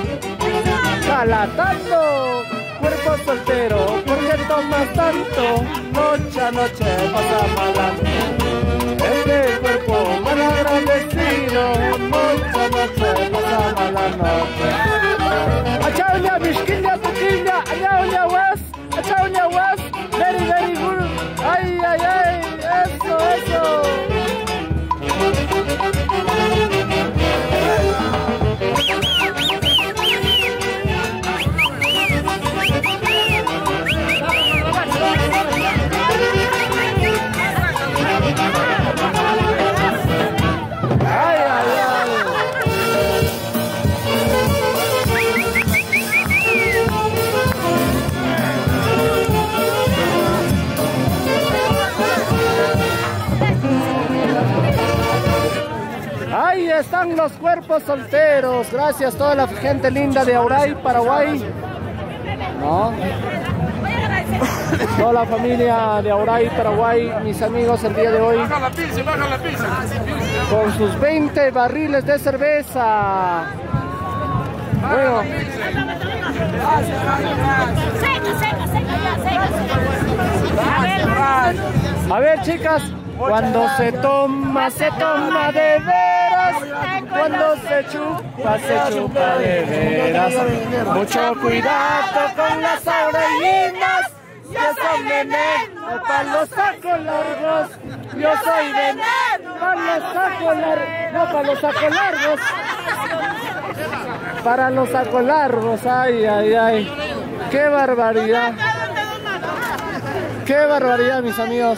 salatando cuerpo soltero. ¿Por qué tomas tanto? Noche a noche pasa mala. Este cuerpo mal agradecido, noche a noche pasa mala noche. Achaulia, Mishkilia, Pukilia, Anyaulia, Was, Achaulia, Was, very, very good. Ay, ay, ay, eso, eso. están los cuerpos solteros. Gracias a toda la gente linda de Auray, Paraguay. ¿No? Toda la familia de Auray, Paraguay, mis amigos el día de hoy. Baja la pizza. Con sus 20 barriles de cerveza. Bueno. A ver, chicas, cuando se toma de veras. Cuando se chupa de veras. Mucho cuidado con las orellinas. Yo soy veneno para los sacos largos. Yo soy veneno para los sacos largos. No, para los sacos largos. Para los sacos largos. Ay, ay, ay. Qué barbaridad. Qué barbaridad, mis amigos.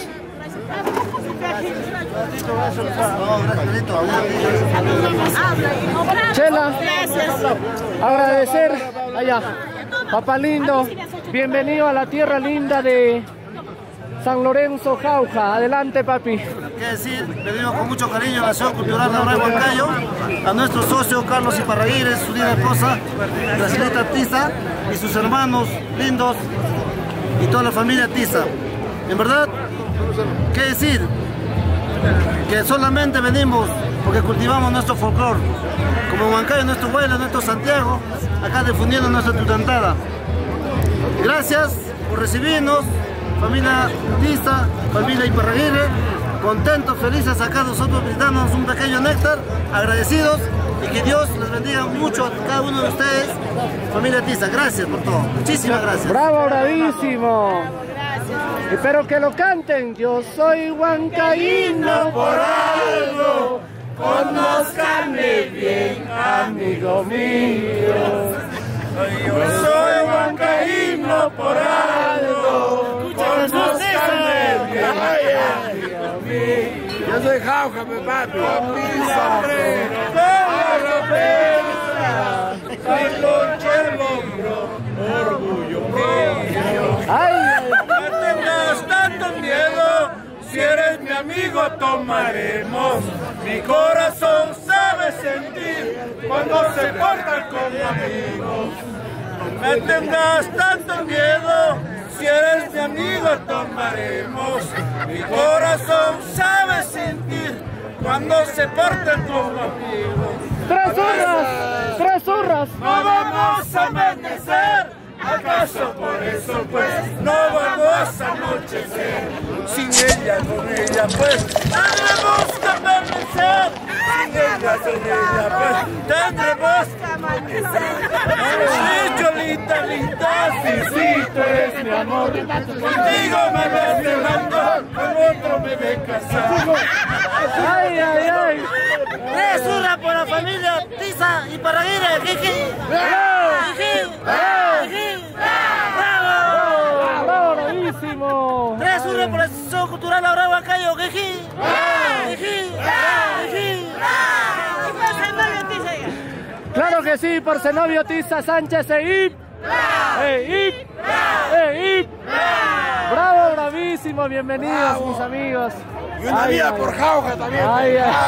Chela, agradecer allá, papá lindo, bienvenido a la tierra linda de San Lorenzo, Jauja. Adelante, papi. Qué decir, venimos con mucho cariño a la Asociación Cultural de Auray Huancayo, a nuestro socio Carlos Iparraguirre, su linda esposa, la señorita Tiza y sus hermanos lindos y toda la familia Tiza. En verdad, qué decir, que solamente venimos porque cultivamos nuestro folclore, como Huancayo, nuestro Huaylas, nuestro Santiago, acá difundiendo nuestra tutantada. Gracias por recibirnos, familia Tiza, familia Iparraguirre, contentos, felices acá nosotros brindándonos un pequeño néctar, agradecidos y que Dios les bendiga mucho a cada uno de ustedes, familia Tiza. Gracias por todo, muchísimas gracias. Bravo, bravísimo. Espero que lo canten. Yo soy huancaíno por algo, conózcanme bien, amigo mío. Yo soy huancaíno por algo, conózcanme bien, amigo mío. Yo soy Jauja, mi papi. Soy lonche el hombro, orgullo mío. Ay, no tengas tanto miedo, si eres mi amigo tomaremos. Mi corazón sabe sentir cuando se portan como amigos. No me tengas tanto miedo, si eres mi amigo tomaremos. Mi corazón sabe sentir cuando se portan como amigos. Tres zurras. No vamos a amanecer. ¿Acaso por eso pues no vamos a anochecer? Sin ella, con ella pues tendremos que amanecer. Sin ella, con ella pues tendremos que amanecer. Sí, Cholita linda, sí, tú eres mi amor. Contigo me ves llorando, con otro me ves casado. Ay, ay, ay. Tres zurras por la familia Tiza y Iparraguirre. ¡Bravo, bravísimo! Tres zurras por la Asociación Cultural de Auray Huancayo. Claro que sí, por Zenobio Tiza Sánchez ¡Bravo, bravísimo! Bienvenidos, mis amigos. Y una vida por Jauja también. Ay, ay.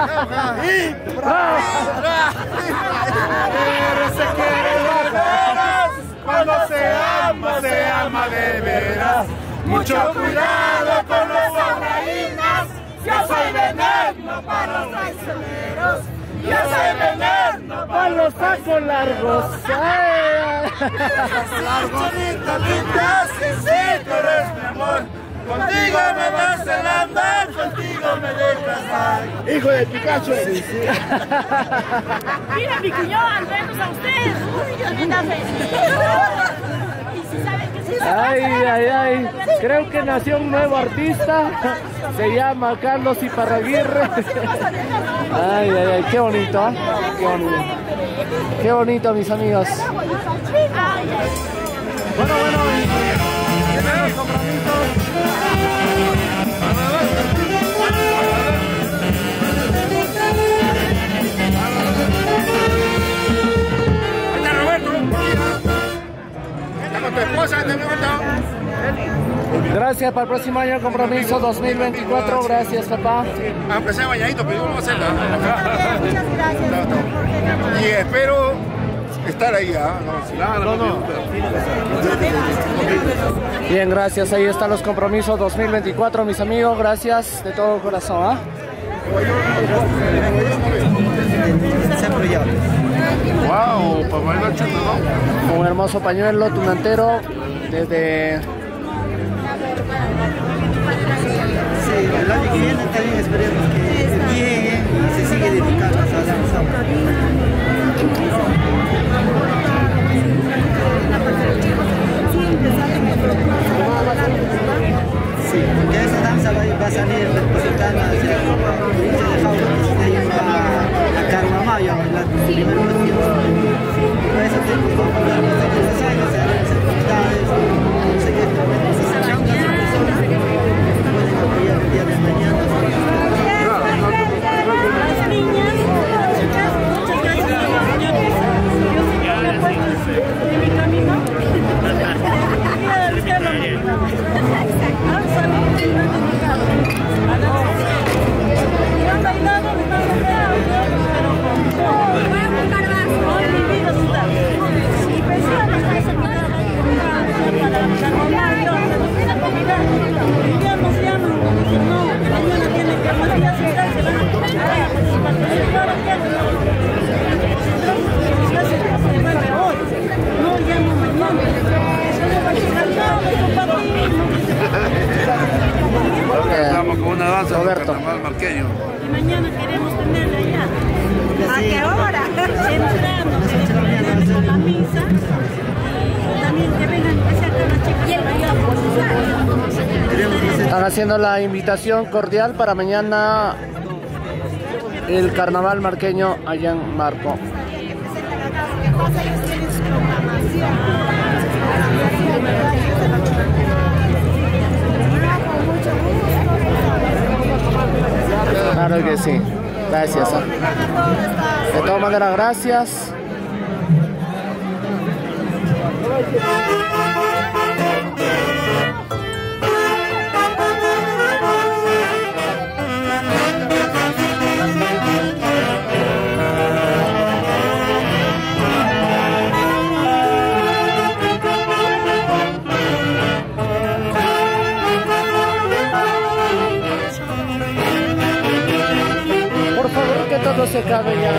Cuando se ama de veras. Mucho cuidado con los aurainas. Yo soy veneno para los traicioneros. Yo soy veneno para los sacos largos. Cholita linda, sí, tú eres mi amor. Contigo me vas a andar, contigo me dejas ay. Hijo de Picasso. Sí. Mira mi cuñado, vemos a ustedes. Uy, Dios mío, y si saben que sí. Ay. Creo que nació un nuevo artista. Se llama Carlos Iparraguirre. Ay, qué bonito, ¿eh? Qué bonito. Qué bonito, mis amigos. Bueno. Primeros compromisos. gracias. Para el próximo año, compromiso 2024. Gracias, papá. Aunque sea bañadito, pero vamos a hacerlo. Muchas gracias. Y espero estar ahí. Bien, gracias. Ahí están los compromisos 2024, mis amigos. Gracias de todo corazón. Wow, papá, un hermoso pañuelo tunantero desde... Sí, el año que viene también esperemos que llegue y se siga dedicando a la danza. Sí, porque esa danza va a salir representando hacia la provincia de Jaula, que se llama a Carnamayo, la primera versión. Por eso vamos a hablar de los años, se harán las actividades, no sé qué, pueden apoyar el día de mañana. Las niñas, las chicas, muchas gracias a los señores. Yo sé que me he puesto en mi camino. Han bailado, me han bailado, pero con todo. Voy a buscar más. Hoy mi vida está. Y pensaba que esa mirada para Carnaval, yo no sé la comida. Y ya nos llaman, dicen no, mañana tienen que más días estar, se van a participar aquí. No llamo mañana. Estamos con una danza del carnaval marqueño. Y mañana queremos tenerla allá. ¿A qué hora? Temprano queremos tenerla con la misa. Y también que vengan, que sean las chicas que vayan. Están haciendo la invitación cordial para mañana el carnaval marqueño allá en Marco. Claro que sí, gracias. De todas maneras, gracias. Todo se cabe ya.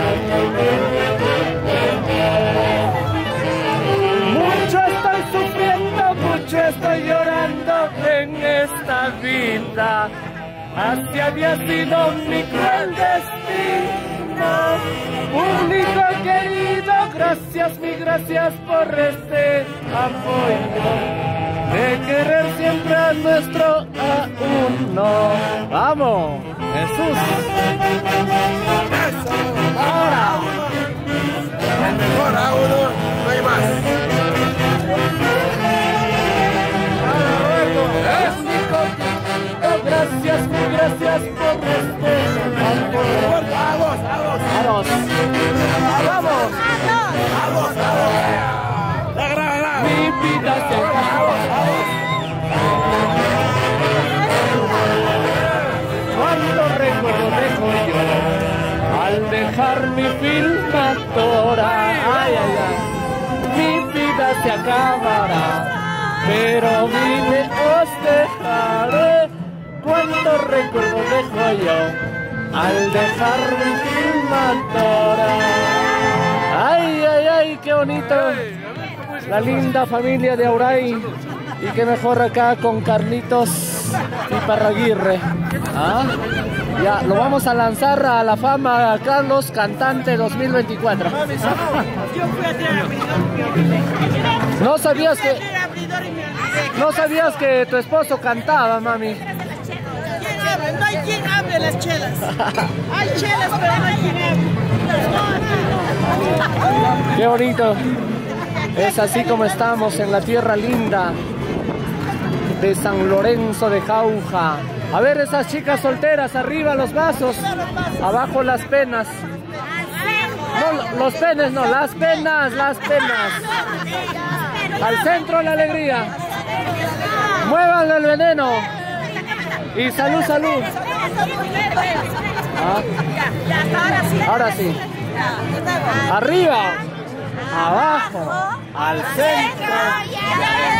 Mucho estoy sufriendo, mucho estoy llorando en esta vida. Así había sido mi cruel destino. Único querido, gracias, mi gracias por este apoyo. De querer siempre a nuestro A1. ¡Vamos! ¡Jesús! ¡Eso! ¡Ahora! El mejor A1, no hay más. Gracias, muy gracias por este apoyo. ¡Vamos, vamos! ¡Vamos! ¡Vamos! ¡Vamos, vamos! ¡La grana! Mi vida se acabó. Cuando recuerdo dejo yo al dejar mi filmadora, ay, ay, ay, mi vida se acabará, pero vive os dejaré. Cuando recuerdo dejo yo al dejar mi filmadora, ay, ay, ay, qué bonito, la linda familia de Auray. Y qué mejor acá con Carlitos y Parraguirre. ¿Ah? Ya, lo vamos a lanzar a la fama a Carlos Cantante 2024. No sabías que tu esposo cantaba, mami. No hay quien hable las chelas. Hay chelas, pero no hay quien hable. Qué bonito. Es así como estamos en la tierra linda de San Lorenzo de Jauja. A ver esas chicas solteras, arriba los vasos, abajo las penas. No, los penes no, las penas, las penas. Al centro la alegría. Muévanle el veneno. Y salud, salud. Ahora sí. Arriba, abajo, al centro.